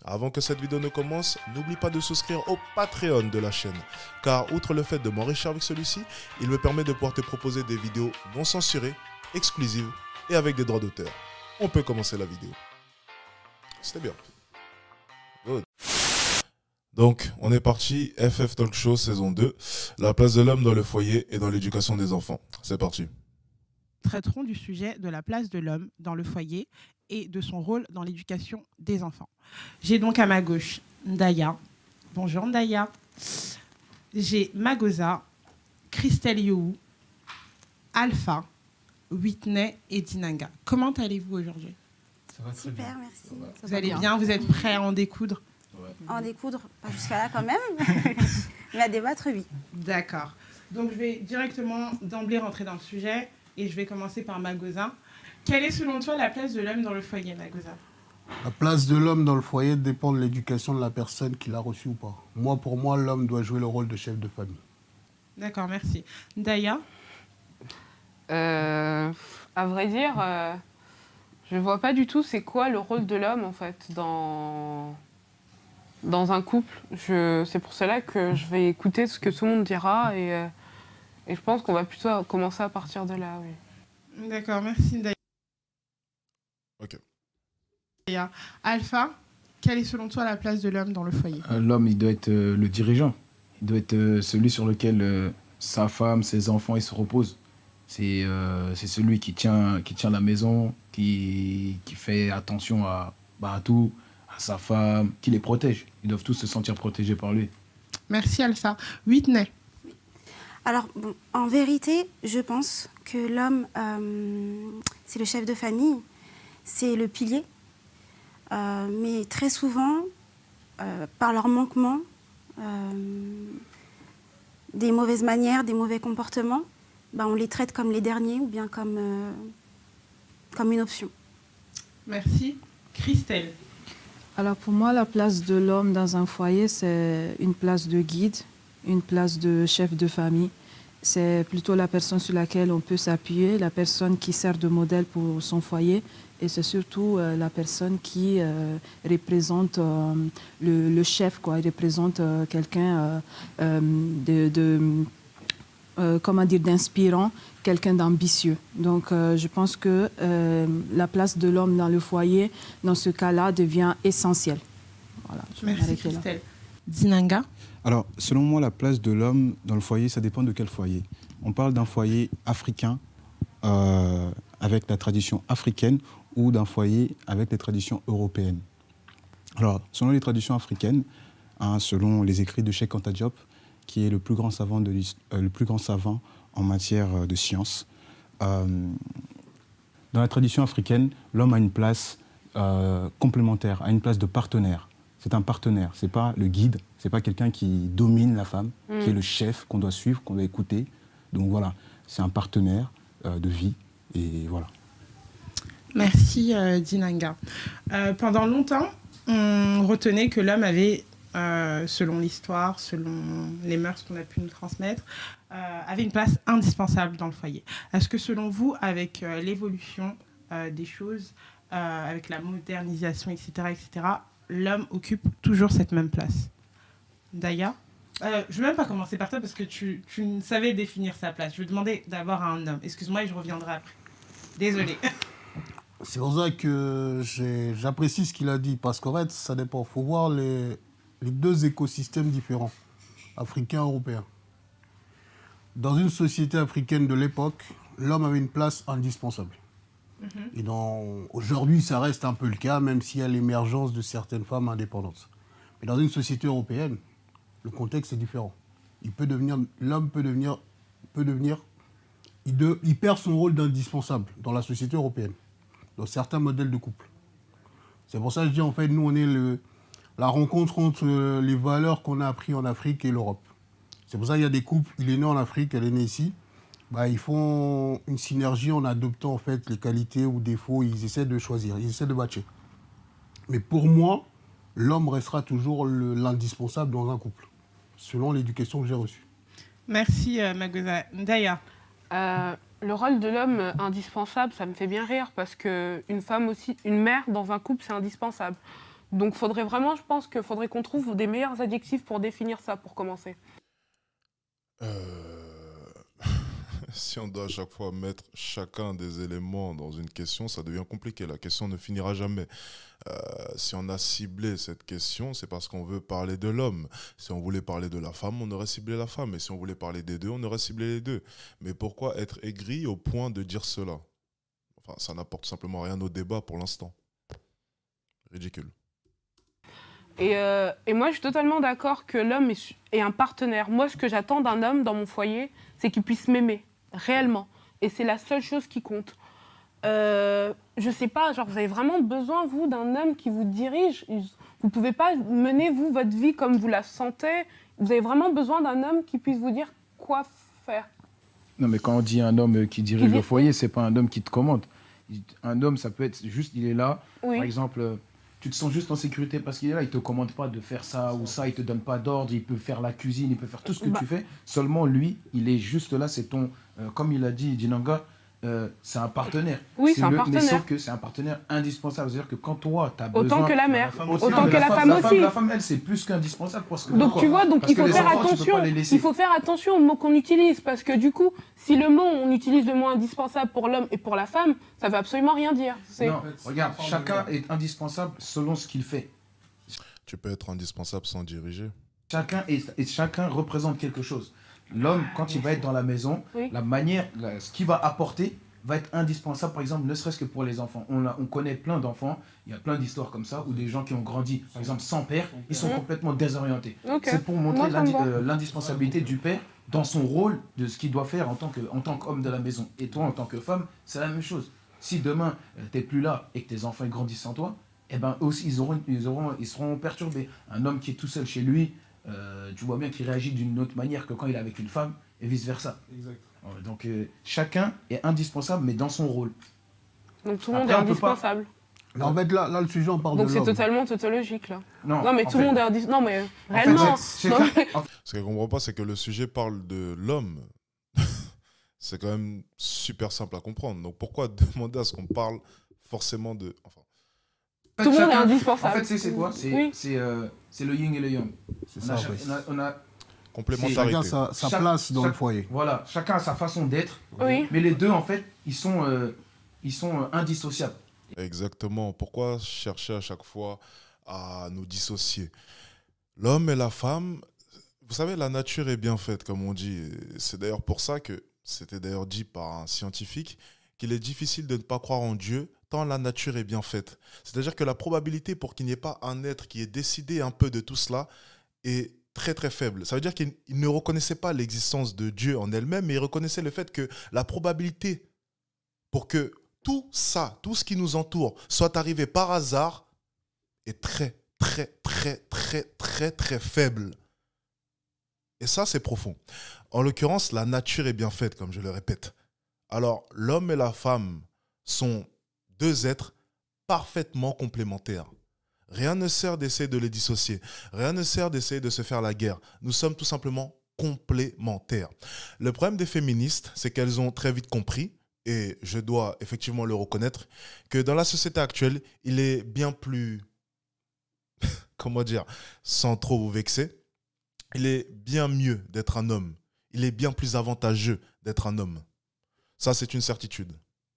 Avant que cette vidéo ne commence, n'oublie pas de souscrire au Patreon de la chaîne, car outre le fait de m'enrichir avec celui-ci, il me permet de pouvoir te proposer des vidéos non censurées, exclusives et avec des droits d'auteur. On peut commencer la vidéo. C'était bien. Good. Donc, on est parti, FF Talk Show saison 2, la place de l'homme dans le foyer et dans l'éducation des enfants. C'est parti. Traiterons du sujet de la place de l'homme dans le foyer et de son rôle dans l'éducation des enfants. J'ai donc à ma gauche Ndaya. Bonjour Ndaya. J'ai Magoza, Christelle You, Alpha, Whitney et Dinanga. Comment allez-vous aujourd'hui? Ça va très Super, bien. merci. Vous allez bien? Vous êtes prêts à en découdre? Ouais. En découdre, pas jusqu'à là quand même, mais à débattre, oui. D'accord. Donc je vais directement d'emblée rentrer dans le sujet et je vais commencer par Magoza. Quelle est selon toi la place de l'homme dans le foyer, Magoza? La place de l'homme dans le foyer dépend de l'éducation de la personne qui l'a reçue ou pas. Moi, pour moi, l'homme doit jouer le rôle de chef de famille. D'accord, merci. Ndaya? À vrai dire, je vois pas du tout c'est quoi le rôle de l'homme en fait dans un couple. C'est pour cela que je vais écouter ce que tout le monde dira et je pense qu'on va plutôt commencer à partir de là. Oui. D'accord, merci Ndaya. Ok. Alpha, quelle est selon toi la place de l'homme dans le foyer? L'homme, il doit être le dirigeant. Il doit être celui sur lequel sa femme, ses enfants, ils se reposent. C'est celui qui tient la maison, qui fait attention à tout, à sa femme, qui les protège. Ils doivent tous se sentir protégés par lui. Merci Alpha. Whitney? Alors, bon, en vérité, je pense que l'homme, c'est le chef de famille, c'est le pilier. Mais très souvent, par leur manquement, des mauvaises manières, des mauvais comportements, on les traite comme les derniers ou bien comme une option. Merci. Christelle? Alors pour moi, la place de l'homme dans un foyer, c'est une place de guide, une place de chef de famille. C'est plutôt la personne sur laquelle on peut s'appuyer, la personne qui sert de modèle pour son foyer. Et c'est surtout la personne qui représente le chef, quoi. Il représente quelqu'un d'inspirant, quelqu'un d'ambitieux. Donc je pense que la place de l'homme dans le foyer, dans ce cas-là, devient essentielle. Voilà, merci Christelle. Dinanga? Alors, selon moi, la place de l'homme dans le foyer, ça dépend de quel foyer. On parle d'un foyer africain avec la tradition africaine ou d'un foyer avec les traditions européennes. Alors, selon les traditions africaines, selon les écrits de Cheikh Anta Diop, qui est le plus grand savant en matière de sciences, dans la tradition africaine, l'homme a une place complémentaire, a une place de partenaire. C'est un partenaire, c'est pas le guide, c'est pas quelqu'un qui domine la femme, qui est le chef qu'on doit suivre, qu'on doit écouter. Donc voilà, c'est un partenaire de vie et voilà. Merci Dinanga. Pendant longtemps, on retenait que l'homme avait, selon l'histoire, selon les mœurs qu'on a pu nous transmettre, avait une place indispensable dans le foyer. Est-ce que selon vous, avec l'évolution des choses, avec la modernisation, etc., l'homme occupe toujours cette même place? Ndaya? Je ne vais même pas commencer par toi parce que tu savais définir sa place. Je vais demander d'abord à un homme. Excuse-moi et je reviendrai après. Désolée. C'est pour ça que j'apprécie ce qu'il a dit, parce qu'en fait, ça dépend. Il faut voir les deux écosystèmes différents, africains et européens. Dans une société africaine de l'époque, l'homme avait une place indispensable. Et aujourd'hui, ça reste un peu le cas, même s'il y a l'émergence de certaines femmes indépendantes. Mais dans une société européenne, le contexte est différent. L'homme il perd son rôle d'indispensable dans la société européenne, dans certains modèles de couple. C'est pour ça que je dis, en fait, nous, on est la rencontre entre les valeurs qu'on a apprises en Afrique et l'Europe. C'est pour ça qu'il y a des couples, il est né en Afrique, elle est née ici. Ils font une synergie en adoptant en fait les qualités ou défauts, ils essaient de choisir, ils essaient de matcher. Mais pour moi, l'homme restera toujours l'indispensable dans un couple, selon l'éducation que j'ai reçue. Merci Magoza. Ndaya? Le rôle de l'homme indispensable, ça me fait bien rire parce qu'une femme aussi, une mère dans un couple, c'est indispensable. Donc faudrait vraiment, je pense qu'il faudrait qu'on trouve des meilleurs adjectifs pour définir ça, pour commencer. Si on doit à chaque fois mettre chacun des éléments dans une question, ça devient compliqué. La question ne finira jamais. Si on a ciblé cette question, c'est parce qu'on veut parler de l'homme. Si on voulait parler de la femme, on aurait ciblé la femme. Et si on voulait parler des deux, on aurait ciblé les deux. Mais pourquoi être aigri au point de dire cela? Enfin, ça n'apporte simplement rien au débat pour l'instant. Ridicule. Et moi, je suis totalement d'accord que l'homme est un partenaire. Moi, ce que j'attends d'un homme dans mon foyer, c'est qu'il puisse m'aimer, réellement. Et c'est la seule chose qui compte. Je sais pas, genre, vous avez vraiment besoin, vous, d'un homme qui vous dirige. Vous pouvez pas mener, vous, votre vie comme vous la sentez. Vous avez vraiment besoin d'un homme qui puisse vous dire quoi faire. Non, mais quand on dit un homme qui dirige le foyer, c'est pas un homme qui te commande. Un homme, ça peut être juste, il est là, Oui. par exemple... Tu te sens juste en sécurité parce qu'il est là, il ne te commande pas de faire ça ou ça, il ne te donne pas d'ordre, il peut faire la cuisine, il peut faire tout ce que tu fais. Seulement lui, il est juste là, c'est ton, comme il a dit Dinanga, c'est un partenaire. Oui, c'est un partenaire. Mais sauf que c'est un partenaire indispensable. C'est-à-dire que quand toi, tu as besoin... Autant que la mère, Autant que la femme aussi. La femme, elle, c'est plus qu'indispensable. Donc tu vois, donc il faut faire attention. Il faut faire attention aux mots qu'on utilise parce que du coup, si on utilise le mot indispensable pour l'homme et pour la femme, ça veut absolument rien dire. Non, regarde, chacun est indispensable selon ce qu'il fait. Tu peux être indispensable sans diriger. Chacun représente quelque chose. L'homme, quand il va être dans la maison, Oui. la manière, ce qu'il va apporter va être indispensable, par exemple, ne serait-ce que pour les enfants. On connaît plein d'enfants, il y a plein d'histoires comme ça, où des gens qui ont grandi, par exemple, sans père, ils sont complètement désorientés. Ok. C'est pour Moi, montrer ça me va. l'indispensabilité du père dans son rôle, de ce qu'il doit faire en tant qu'homme de la maison. Et toi, en tant que femme, c'est la même chose. Si demain, tu n'es plus là et que tes enfants ils grandissent sans toi, eh ben, aussi, ils seront perturbés. Un homme qui est tout seul chez lui, tu vois bien qu'il réagit d'une autre manière que quand il est avec une femme, et vice-versa. Exact. Donc chacun est indispensable, mais dans son rôle. Donc tout le monde Après, est on peut pas- indispensable. En fait, là, le sujet, on parle Donc de c'est l'homme. totalement tautologique là. Non, Non mais en tout le fait- monde est indispensable. Non mais en fait, réellement. c'est- Non, mais- Ce qu'elle ne comprend pas, c'est que le sujet parle de l'homme. C'est quand même super simple à comprendre. Donc pourquoi demander à ce qu'on parle forcément de... Enfin, Tout le monde est chacun- indispensable. En fait, c'est quoi? Oui. C'est le yin et le yang. C'est On a ça, cha- ouais. on a- complémentarité. Chacun sa chaque- place dans le chaque- foyer. Voilà, chacun a sa façon d'être. Oui. Mais les deux, en fait, ils sont indissociables. Exactement. Pourquoi chercher à chaque fois à nous dissocier? L'homme et la femme, vous savez, la nature est bien faite, comme on dit. C'est d'ailleurs pour ça que, c'était d'ailleurs dit par un scientifique, qu'il est difficile de ne pas croire en Dieu tant la nature est bien faite. C'est-à-dire que la probabilité pour qu'il n'y ait pas un être qui ait décidé un peu de tout cela est très très faible. Ça veut dire qu'il ne reconnaissait pas l'existence de Dieu en elle-même, mais il reconnaissait le fait que la probabilité pour que tout ça, tout ce qui nous entoure, soit arrivé par hasard, est très, très, très, très, très, très faible. Et ça, c'est profond. En l'occurrence, la nature est bien faite, comme je le répète. Alors, l'homme et la femme sont deux êtres parfaitement complémentaires. Rien ne sert d'essayer de les dissocier. Rien ne sert d'essayer de se faire la guerre. Nous sommes tout simplement complémentaires. Le problème des féministes, c'est qu'elles ont très vite compris, et je dois effectivement le reconnaître, que dans la société actuelle, il est bien plus, comment dire, sans trop vous vexer, il est bien mieux d'être un homme. Il est bien plus avantageux d'être un homme. Ça, c'est une certitude.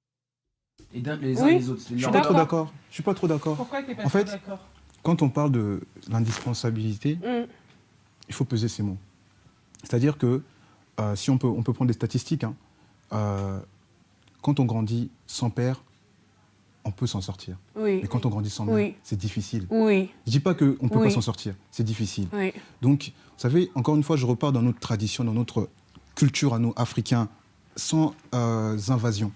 Et les uns Oui, et les autres. je suis Je suis d'accord. pas trop d'accord. Pourquoi tu n'es pas En fait, d'accord? Quand on parle de l'indispensabilité, il faut peser ces mots. C'est-à-dire que, si on peut prendre des statistiques, hein, quand on grandit sans père, on peut s'en sortir. Oui. Mais quand on grandit sans mère, Oui. c'est difficile. Oui. Je ne dis pas qu'on ne peut Oui. pas s'en sortir, c'est difficile. Oui. Donc, vous savez, encore une fois, je repars dans notre tradition, dans notre culture à nous, Africains, sans invasion.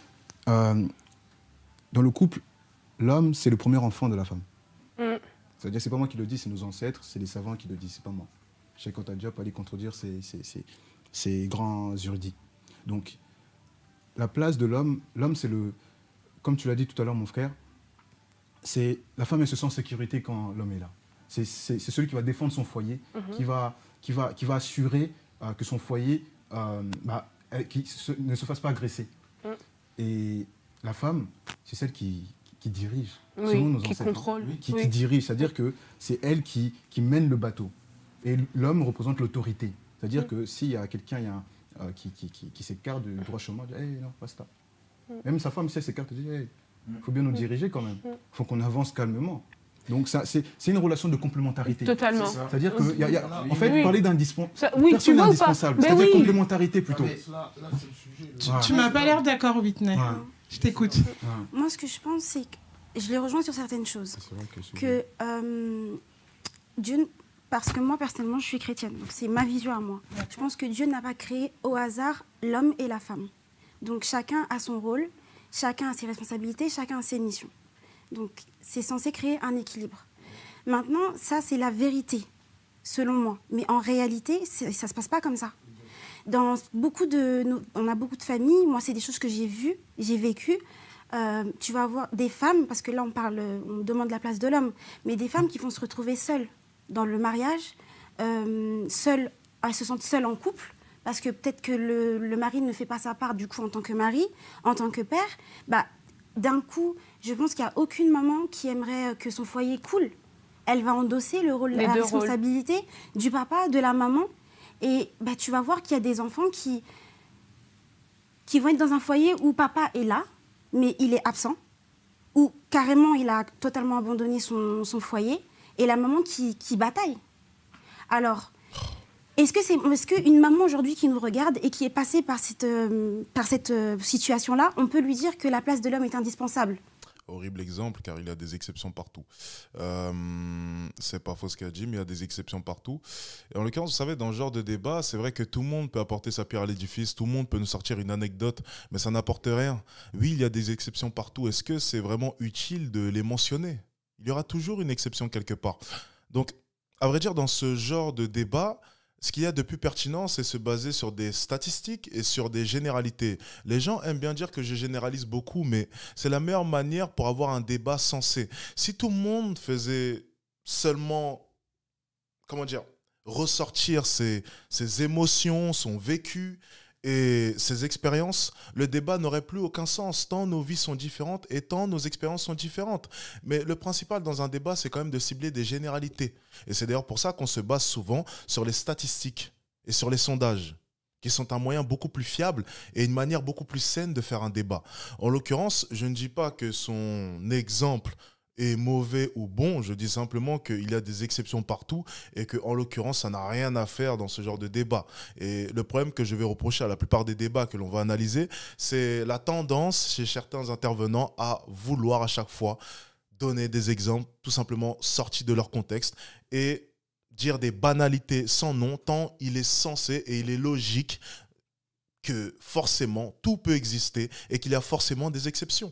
Dans le couple, l'homme, c'est le premier enfant de la femme. C'est-à-dire, c'est pas moi qui le dis, c'est nos ancêtres, c'est les savants qui le disent, c'est pas moi. Cheikh Anta Diop allait contredire ces grands érudits. Donc, la place de l'homme, l'homme, c'est le... Comme tu l'as dit tout à l'heure, mon frère, c'est la femme, elle se sent en sécurité quand l'homme est là. C'est celui qui va défendre son foyer, qui va assurer que son foyer ne se fasse pas agresser. Et la femme, c'est celle qui qui dirige. Oui, selon nos qui ancêtres, contrôle. qui Oui. dirige, c'est-à-dire que c'est elle qui mène le bateau. Et l'homme représente l'autorité. C'est-à-dire que s'il y a quelqu'un qui s'écarte du droit chemin, il dit hey, non, basta. Même sa femme, si elle s'écarte, elle dit hey, il faut bien nous diriger quand même. Il faut qu'on avance calmement. Donc c'est une relation de complémentarité. Totalement. C'est-à-dire que, en fait, Oui. parler d'indispensable. Oui, Personne tu n'est vois ou pas? indispensable. Mais C'est-à-dire oui. complémentarité plutôt. Là, c'est le sujet. Tu m'as pas l'air d'accord, Whitney. Ouais. Je t'écoute. Moi, ce que je pense, c'est que je les rejoins sur certaines choses. C'est vrai que Dieu, parce que moi, personnellement, je suis chrétienne. Donc, c'est ma vision à moi. Je pense que Dieu n'a pas créé au hasard l'homme et la femme. Donc, chacun a son rôle, chacun a ses responsabilités, chacun a ses missions. Donc, c'est censé créer un équilibre. Maintenant, ça, c'est la vérité, selon moi. Mais en réalité, ça ne se passe pas comme ça. On a beaucoup de familles. Moi, c'est des choses que j'ai vues, j'ai vécues. Tu vas avoir des femmes, parce que là, on demande la place de l'homme, mais des femmes qui vont se retrouver seules dans le mariage, elles se sentent seules en couple, parce que peut-être que le mari ne fait pas sa part, du coup, en tant que mari, en tant que père. D'un coup, je pense qu'il n'y a aucune maman qui aimerait que son foyer coule. Elle va endosser le rôle, la responsabilité du papa, de la maman. Et tu vas voir qu'il y a des enfants qui vont être dans un foyer où papa est là, mais il est absent, ou carrément il a totalement abandonné son foyer, et la maman qui bataille. Alors, est-ce qu'une maman aujourd'hui qui nous regarde et qui est passée par cette situation-là, on peut lui dire que la place de l'homme est indispensable ? Horrible exemple, car il y a des exceptions partout. C'est pas faux ce qu'a dit, mais il y a des exceptions partout. Et en l'occurrence, vous savez, dans ce genre de débat, c'est vrai que tout le monde peut apporter sa pierre à l'édifice, tout le monde peut nous sortir une anecdote, mais ça n'apporte rien. Oui, il y a des exceptions partout. Est-ce que c'est vraiment utile de les mentionner ? Il y aura toujours une exception quelque part. Donc, à vrai dire, dans ce genre de débat, ce qu'il y a de plus pertinent, c'est se baser sur des statistiques et sur des généralités. Les gens aiment bien dire que je généralise beaucoup, mais c'est la meilleure manière pour avoir un débat sensé. Si tout le monde faisait seulement, ressortir ses émotions, son vécu et ses expériences, le débat n'aurait plus aucun sens, tant nos vies sont différentes et tant nos expériences sont différentes. Mais le principal dans un débat, c'est quand même de cibler des généralités. Et c'est d'ailleurs pour ça qu'on se base souvent sur les statistiques et sur les sondages, qui sont un moyen beaucoup plus fiable et une manière beaucoup plus saine de faire un débat. En l'occurrence, je ne dis pas que son exemple est mauvais ou bon, je dis simplement qu'il y a des exceptions partout et qu'en l'occurrence, ça n'a rien à faire dans ce genre de débat. Et le problème que je vais reprocher à la plupart des débats que l'on va analyser, c'est la tendance chez certains intervenants à vouloir à chaque fois donner des exemples tout simplement sortis de leur contexte et dire des banalités sans nom, tant il est censé et il est logique que forcément tout peut exister et qu'il y a forcément des exceptions.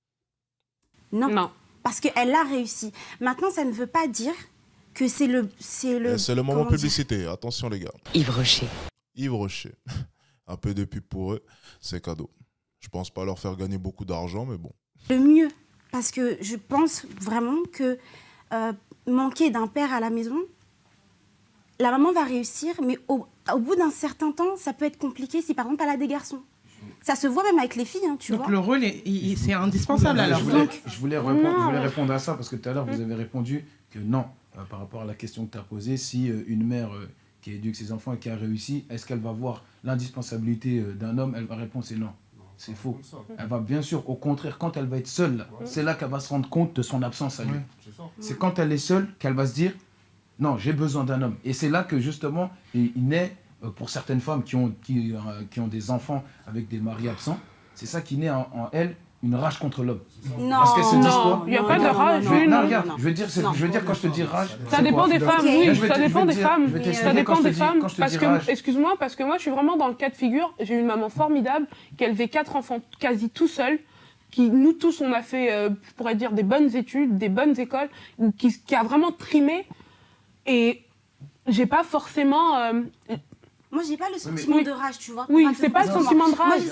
Non. Parce qu'elle a réussi. Maintenant, ça ne veut pas dire que c'est le moment publicité. Attention les gars. Yves Rocher. Yves Rocher. Un peu de pub pour eux, c'est cadeau. Je pense pas leur faire gagner beaucoup d'argent, mais bon. Le mieux, parce que je pense vraiment que manquer d'un père à la maison, la maman va réussir, mais au bout d'un certain temps, ça peut être compliqué si par exemple elle a des garçons. Ça se voit même avec les filles, tu vois. Donc le rôle, c'est indispensable alors. Je voulais répondre à ça parce que tout à l'heure, vous avez répondu que non, par rapport à la question que tu as posée, si une mère qui éduque ses enfants et qui a réussi, est-ce qu'elle va voir l'indispensabilité d'un homme? Elle va répondre c'est non. C'est faux. Elle va bien sûr, au contraire, quand elle va être seule, c'est là qu'elle va se rendre compte de son absence à lui. C'est quand elle est seule qu'elle va se dire non, j'ai besoin d'un homme. Et c'est là que justement, il naît, pour certaines femmes qui ont des enfants avec des maris absents, c'est ça qui naît en elles, une rage contre l'homme. Non, parce qu'elles se disent quoi? Il n'y a pas de rage. Non, regarde, je veux dire quand je te dis rage. Ça dépend des femmes, oui, ça dépend des femmes. Ça dépend des femmes. Parce que, excuse-moi, parce que moi, je suis vraiment dans le cas de figure. J'ai une maman formidable qui a élevé 4 enfants quasi tout seul. Nous tous, on a fait, je pourrais dire, des bonnes études, des bonnes écoles, qui a vraiment trimé. Et j'ai pas forcément. Moi, j'ai pas le sentiment de rage, tu vois. Oui, c'est pas le sentiment de rage.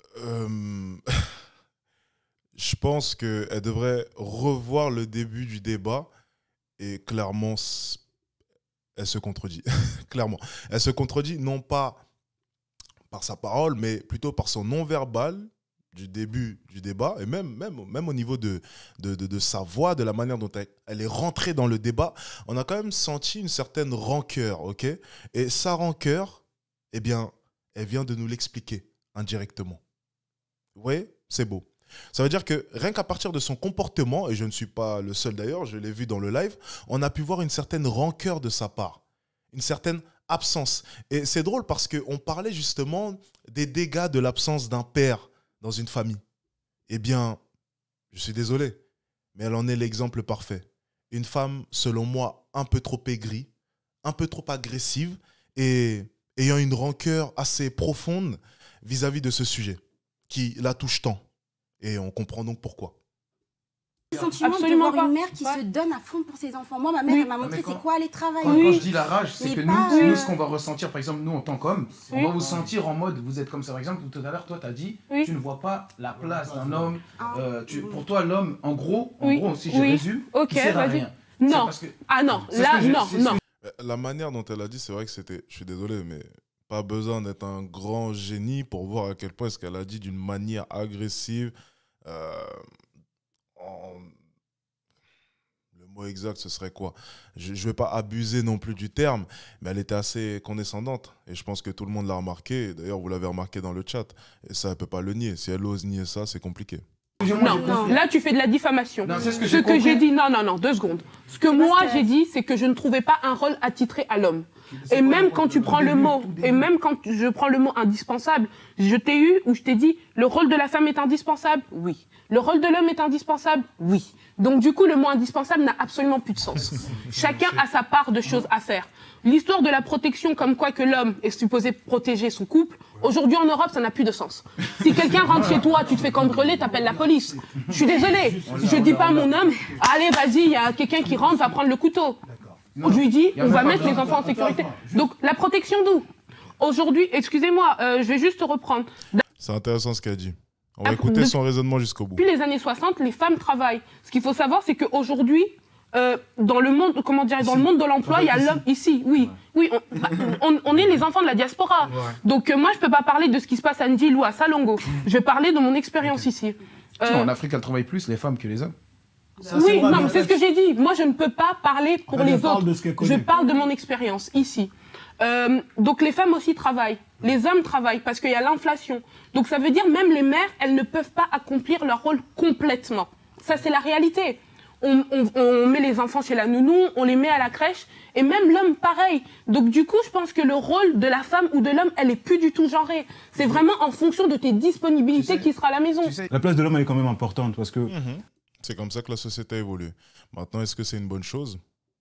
Je pense qu'elle devrait revoir le début du débat et clairement, elle se contredit. Clairement. Elle se contredit non pas par sa parole, mais plutôt par son non-verbal du début du débat, et même au niveau de sa voix, de la manière dont elle est rentrée dans le débat, on a quand même senti une certaine rancœur, ok? Et sa rancœur, eh bien, elle vient de nous l'expliquer indirectement. Vous voyez? C'est beau. Ça veut dire que rien qu'à partir de son comportement, et je ne suis pas le seul d'ailleurs, je l'ai vu dans le live, on a pu voir une certaine rancœur de sa part, une certaine absence. Et c'est drôle parce qu'on parlait justement des dégâts de l'absence d'un père dans une famille. Eh bien, je suis désolé, mais elle en est l'exemple parfait. Une femme, selon moi, un peu trop aigrie, un peu trop agressive et ayant une rancœur assez profonde vis-à-vis de ce sujet qui la touche tant. Et on comprend donc pourquoi. Le sentiment de voir une mère qui se donne à fond pour ses enfants. Moi, ma mère, elle m'a montré c'est quoi aller travailler. Quand je dis la rage, c'est que nous, ce qu'on va ressentir, par exemple, nous, en tant qu'hommes, on va vous sentir en mode, vous êtes comme ça. Par exemple, tout à l'heure, toi, tu as dit, tu ne vois pas la place d'un homme. Pour toi, l'homme, en gros, si je résume, il sert à rien. Non. Non. La manière dont elle a dit, c'est vrai que c'était... Je suis désolé, mais pas besoin d'être un grand génie pour voir à quel point ce qu'elle a dit d'une manière agressive. Le mot exact, ce serait quoi? Je ne vais pas abuser non plus du terme, mais elle était assez condescendante. Et je pense que tout le monde l'a remarqué. D'ailleurs, vous l'avez remarqué dans le chat. Et ça, elle ne peut pas le nier. Si elle ose nier ça, c'est compliqué. Non, là tu fais de la diffamation. Non, ce que j'ai dit, non, 2 secondes. Ce que moi j'ai dit, c'est que je ne trouvais pas un rôle attitré à l'homme. Et même quand tu prends le mot, et même quand je prends le mot indispensable, je t'ai eu ou je t'ai dit, le rôle de la femme est indispensable? Oui. Le rôle de l'homme est indispensable? Oui. Donc du coup, le mot indispensable n'a absolument plus de sens. Chacun a sa part de choses à faire. L'histoire de la protection, comme quoi que l'homme est supposé protéger son couple, aujourd'hui en Europe, ça n'a plus de sens. Si quelqu'un rentre chez toi, tu te fais cambrioler, t'appelles la police. Je suis désolée. Je dis pas à mon homme, allez, vas-y, il y a quelqu'un qui rentre, va prendre le couteau. Je lui dis, on va mettre les enfants en sécurité. Donc la protection d'où? Aujourd'hui, excusez-moi, je vais juste reprendre. C'est intéressant ce qu'elle dit. On va écouter son raisonnement jusqu'au bout. Depuis les années 60, les femmes travaillent. Ce qu'il faut savoir, c'est qu'aujourd'hui, dans le monde, dans le monde de l'emploi, il y a l'homme ici. Oui, on est les enfants de la diaspora. Donc moi, je peux pas parler de ce qui se passe à Ndil ou à Salongo. Je vais parler de mon expérience ici. En Afrique, elles travaillent plus les femmes que les hommes. Oui, non, c'est ce que j'ai dit. Moi, je ne peux pas parler pour les autres. Je parle de mon expérience ici. Donc les femmes aussi travaillent, les hommes travaillent parce qu'il y a l'inflation. Donc ça veut dire même les mères, elles ne peuvent pas accomplir leur rôle complètement. Ça c'est la réalité. On met les enfants chez la nounou, on les met à la crèche et même l'homme pareil. Donc du coup je pense que le rôle de la femme ou de l'homme, elle est plus du tout genrée. C'est vraiment en fonction de tes disponibilités qui sera à la maison. La place de l'homme elle est quand même importante parce que... C'est comme ça que la société évolue. Maintenant, est-ce que c'est une bonne chose?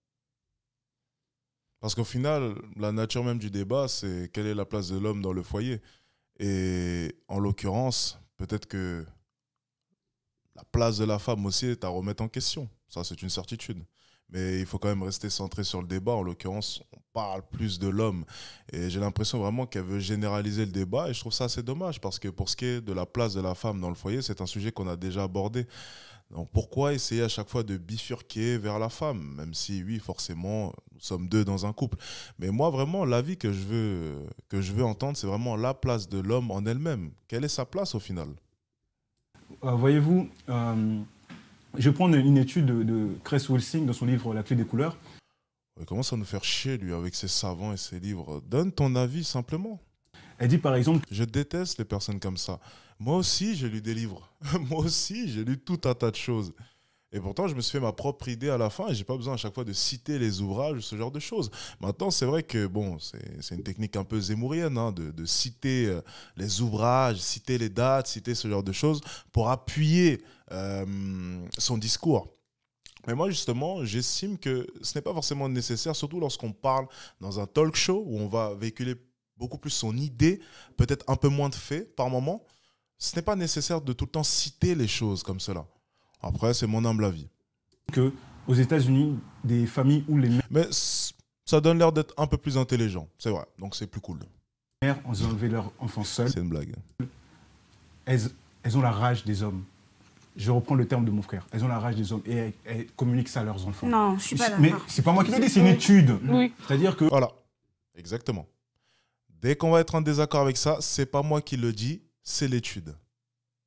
Parce qu'au final, la nature même du débat, c'est quelle est la place de l'homme dans le foyer. Et en l'occurrence, peut-être que la place de la femme aussi est à remettre en question. Ça, c'est une certitude. Mais il faut quand même rester centré sur le débat. En l'occurrence, on parle plus de l'homme. Et j'ai l'impression vraiment qu'elle veut généraliser le débat. Et je trouve ça assez dommage parce que pour ce qui est de la place de la femme dans le foyer, c'est un sujet qu'on a déjà abordé. Donc pourquoi essayer à chaque fois de bifurquer vers la femme? Même si, oui, forcément, nous sommes 2 dans un couple. Mais moi, vraiment, l'avis que je veux entendre, c'est vraiment la place de l'homme en elle-même. Quelle est sa place au final? Voyez-vous, je vais prendre une étude de Cress Welsing dans son livre La clé des couleurs. Il commence à nous faire chier, lui, avec ses savants et ses livres. Donne ton avis, simplement. Elle dit, par exemple... Je déteste les personnes comme ça. Moi aussi, j'ai lu des livres. Moi aussi, j'ai lu tout un tas de choses. Et pourtant, je me suis fait ma propre idée à la fin et je n'ai pas besoin à chaque fois de citer les ouvrages, ce genre de choses. Maintenant, c'est vrai que bon, c'est une technique un peu zémourienne hein, de citer les ouvrages, citer les dates, citer ce genre de choses pour appuyer son discours. Mais moi, justement, j'estime que ce n'est pas forcément nécessaire, surtout lorsqu'on parle dans un talk show où on va véhiculer beaucoup plus son idée, peut-être un peu moins de faits par moment. Ce n'est pas nécessaire de tout le temps citer les choses comme cela. Après, c'est mon humble avis. Aux États-Unis, des familles où les mères... Mais ça donne l'air d'être un peu plus intelligent, c'est vrai. Donc c'est plus cool. Les mères ont enlevé leurs enfants seuls. C'est une blague. Elles ont la rage des hommes. Je reprends le terme de mon frère. Elles ont la rage des hommes et elles communiquent ça à leurs enfants. Non, je suis pas d'accord. Mais c'est pas moi qui le dis, c'est une étude. Oui. C'est-à-dire que... Voilà, exactement. Dès qu'on va être en désaccord avec ça, c'est pas moi qui le dis, c'est l'étude.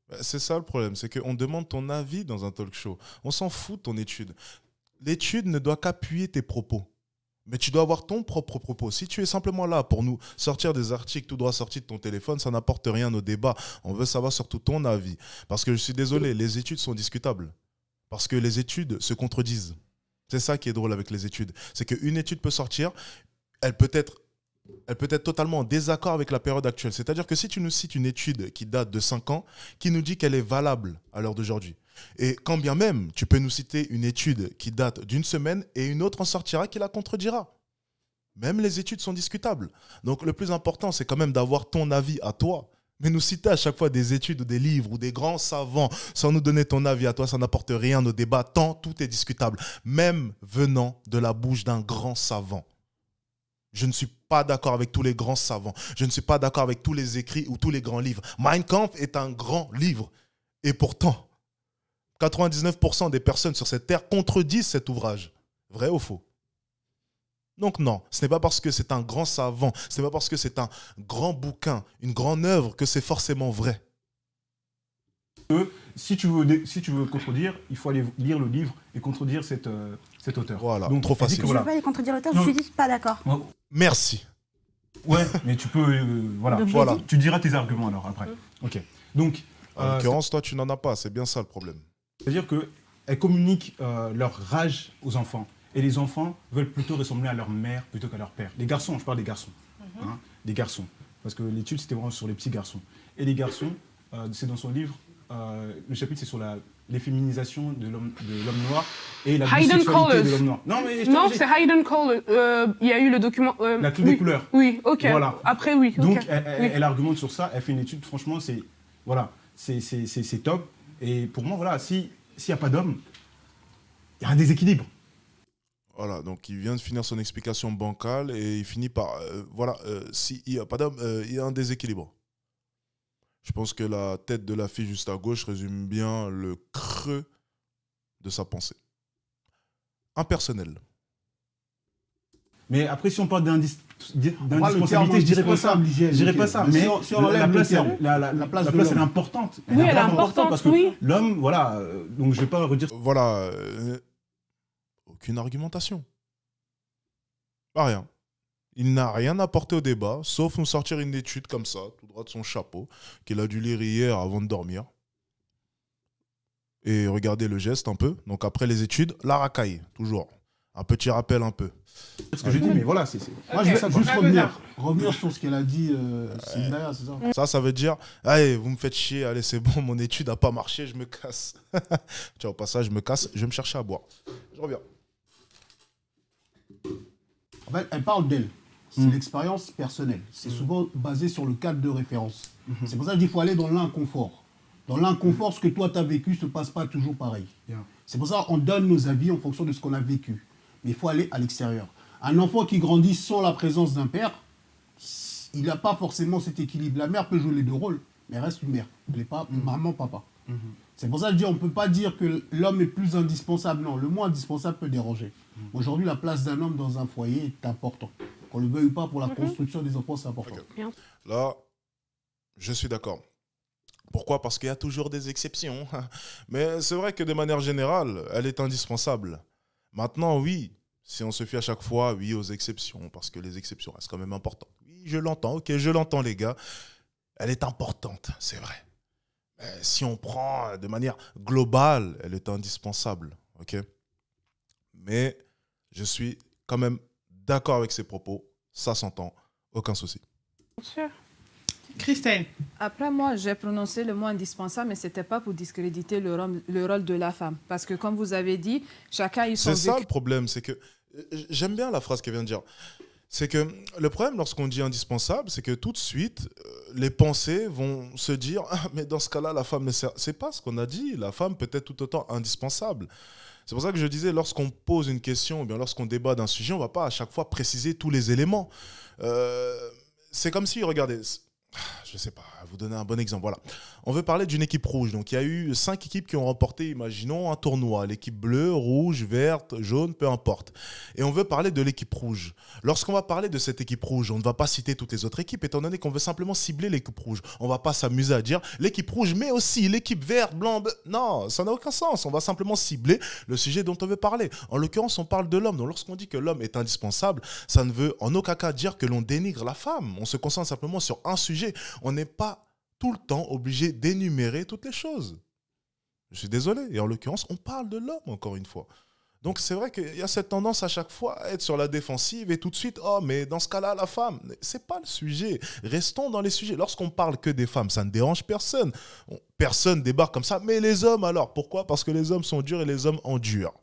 C'est ça le problème, c'est qu'on demande ton avis dans un talk show. On s'en fout de ton étude. L'étude ne doit qu'appuyer tes propos. Mais tu dois avoir ton propre propos. Si tu es simplement là pour nous sortir des articles tout droit sortis de ton téléphone, ça n'apporte rien au débat. On veut savoir surtout ton avis. Parce que je suis désolé, les études sont discutables. Parce que les études se contredisent. C'est ça qui est drôle avec les études. C'est qu'une étude peut sortir, elle peut être totalement en désaccord avec la période actuelle. C'est-à-dire que si tu nous cites une étude qui date de 5 ans, qui nous dit qu'elle est valable à l'heure d'aujourd'hui, et quand bien même, tu peux nous citer une étude qui date d'une semaine et une autre en sortira qui la contredira. Même les études sont discutables. Donc le plus important, c'est quand même d'avoir ton avis à toi. Mais nous citer à chaque fois des études ou des livres ou des grands savants sans nous donner ton avis à toi, ça n'apporte rien au débat tant tout est discutable, même venant de la bouche d'un grand savant. Je ne suis pas d'accord avec tous les grands savants. Je ne suis pas d'accord avec tous les écrits ou tous les grands livres. Mein Kampf est un grand livre. Et pourtant, 99% des personnes sur cette terre contredisent cet ouvrage. Vrai ou faux? Donc non, ce n'est pas parce que c'est un grand savant, ce n'est pas parce que c'est un grand bouquin, une grande œuvre que c'est forcément vrai. Si tu veux contredire, il faut aller lire le livre et contredire cet auteur. Voilà, donc trop facile. Je ne veux pas aller contredire l'auteur, je suis juste pas d'accord. Merci. Ouais, mais tu peux... voilà. Tu diras tes arguments alors après. Ok. Donc, en l'occurrence, toi, tu n'en as pas. C'est bien ça le problème. C'est-à-dire qu'elles communiquent leur rage aux enfants. Et les enfants veulent plutôt ressembler à leur mère plutôt qu'à leur père. Les garçons, je parle des garçons. Hein, des garçons. Parce que l'étude, c'était vraiment sur les petits garçons. Et les garçons, c'est dans son livre, le chapitre, c'est sur l'efféminisation de l'homme noir et la bisexualité de l'homme noir. Non, c'est Hayden Cole. Il y a eu le document... La clé des couleurs. Oui, ok. Voilà. Après, oui. Donc, okay. elle argumente sur ça. Elle fait une étude, franchement, c'est top. Et pour moi, voilà, s'il n'y a pas d'homme, il y a un déséquilibre. Voilà, donc il vient de finir son explication bancale et il finit par... s'il n'y a pas d'homme, il y a un déséquilibre. Je pense que la tête de la fille juste à gauche résume bien le creux de sa pensée. Impersonnel. Mais après, si on parle d'indispensabilité, je dirais pas ça. Je dirais pas ça. Mais si on enlève la place, elle est importante. Oui, elle est importante parce que l'homme, voilà, donc je vais pas redire... Voilà, aucune argumentation. Pas rien. Il n'a rien apporté au débat, sauf nous sortir une étude comme ça, tout droit de son chapeau, qu'il a dû lire hier avant de dormir. Et regardez le geste un peu. Donc après les études, la racaille, toujours. Un petit rappel un peu. C'est ce que j'ai dit, mais voilà, c'est... Moi, je vais juste revenir sur ce qu'elle a dit, Cynthia, c'est ça? Ça veut dire, allez, vous me faites chier, allez, c'est bon, mon étude n'a pas marché, je me casse. Tiens, au passage, je me casse, je vais me chercher à boire. Je reviens. En fait, elle parle d'elle. C'est l'expérience personnelle. C'est souvent basé sur le cadre de référence. C'est pour ça qu'il faut aller dans l'inconfort. Dans l'inconfort, ce que toi, tu as vécu ne se passe pas toujours pareil. C'est pour ça qu'on donne nos avis en fonction de ce qu'on a vécu. Mais il faut aller à l'extérieur. Un enfant qui grandit sans la présence d'un père, il n'a pas forcément cet équilibre. La mère peut jouer les deux rôles, mais elle reste une mère. Elle n'est pas maman, papa. C'est pour ça que je dis, on ne peut pas dire que l'homme est plus indispensable. Non, le mot indispensable peut déranger. Aujourd'hui, la place d'un homme dans un foyer est importante. Qu'on le veuille ou pas, pour la construction des enfants, c'est important. Okay. Là, je suis d'accord. Pourquoi? Parce qu'il y a toujours des exceptions. Mais c'est vrai que de manière générale, elle est indispensable. Maintenant, oui, si on se fie à chaque fois, oui, aux exceptions, parce que les exceptions restent quand même importantes. Oui, je l'entends, ok, je l'entends, les gars. Elle est importante, c'est vrai. Mais si on prend de manière globale, elle est indispensable, ok? Mais je suis quand même d'accord avec ses propos, ça s'entend, aucun souci. Bien sûr. Christelle. Après, moi, j'ai prononcé le mot indispensable, mais ce n'était pas pour discréditer le rôle de la femme. Parce que, comme vous avez dit, chacun a eu son vécu. C'est ça le problème, c'est que... J'aime bien la phrase qu'elle vient de dire. C'est que le problème, lorsqu'on dit indispensable, c'est que tout de suite, les pensées vont se dire « Ah, mais dans ce cas-là, la femme ne sert... » C'est pas ce qu'on a dit. La femme peut être tout autant indispensable. C'est pour ça que je disais, lorsqu'on pose une question, ou bien lorsqu'on débat d'un sujet, on ne va pas à chaque fois préciser tous les éléments. C'est comme si, regardez... Je je sais pas, vous donner un bon exemple. Voilà. On veut parler d'une équipe rouge. Donc, il y a eu 5 équipes qui ont remporté, imaginons, un tournoi. L'équipe bleue, rouge, verte, jaune, peu importe. Et on veut parler de l'équipe rouge. Lorsqu'on va parler de cette équipe rouge, on ne va pas citer toutes les autres équipes, étant donné qu'on veut simplement cibler l'équipe rouge. On ne va pas s'amuser à dire l'équipe rouge, mais aussi l'équipe verte, blanc, bleu. Non, ça n'a aucun sens. On va simplement cibler le sujet dont on veut parler. En l'occurrence, on parle de l'homme. Donc, lorsqu'on dit que l'homme est indispensable, ça ne veut en aucun cas dire que l'on dénigre la femme. On se concentre simplement sur un sujet. On n'est pas tout le temps obligé d'énumérer toutes les choses. Je suis désolé. Et en l'occurrence, on parle de l'homme, encore une fois. Donc, c'est vrai qu'il y a cette tendance à chaque fois à être sur la défensive et tout de suite, oh, mais dans ce cas-là, la femme, c'est pas le sujet. Restons dans les sujets. Lorsqu'on parle que des femmes, ça ne dérange personne. Personne débarque comme ça. Mais les hommes, alors, pourquoi? Parce que les hommes sont durs et les hommes endurent.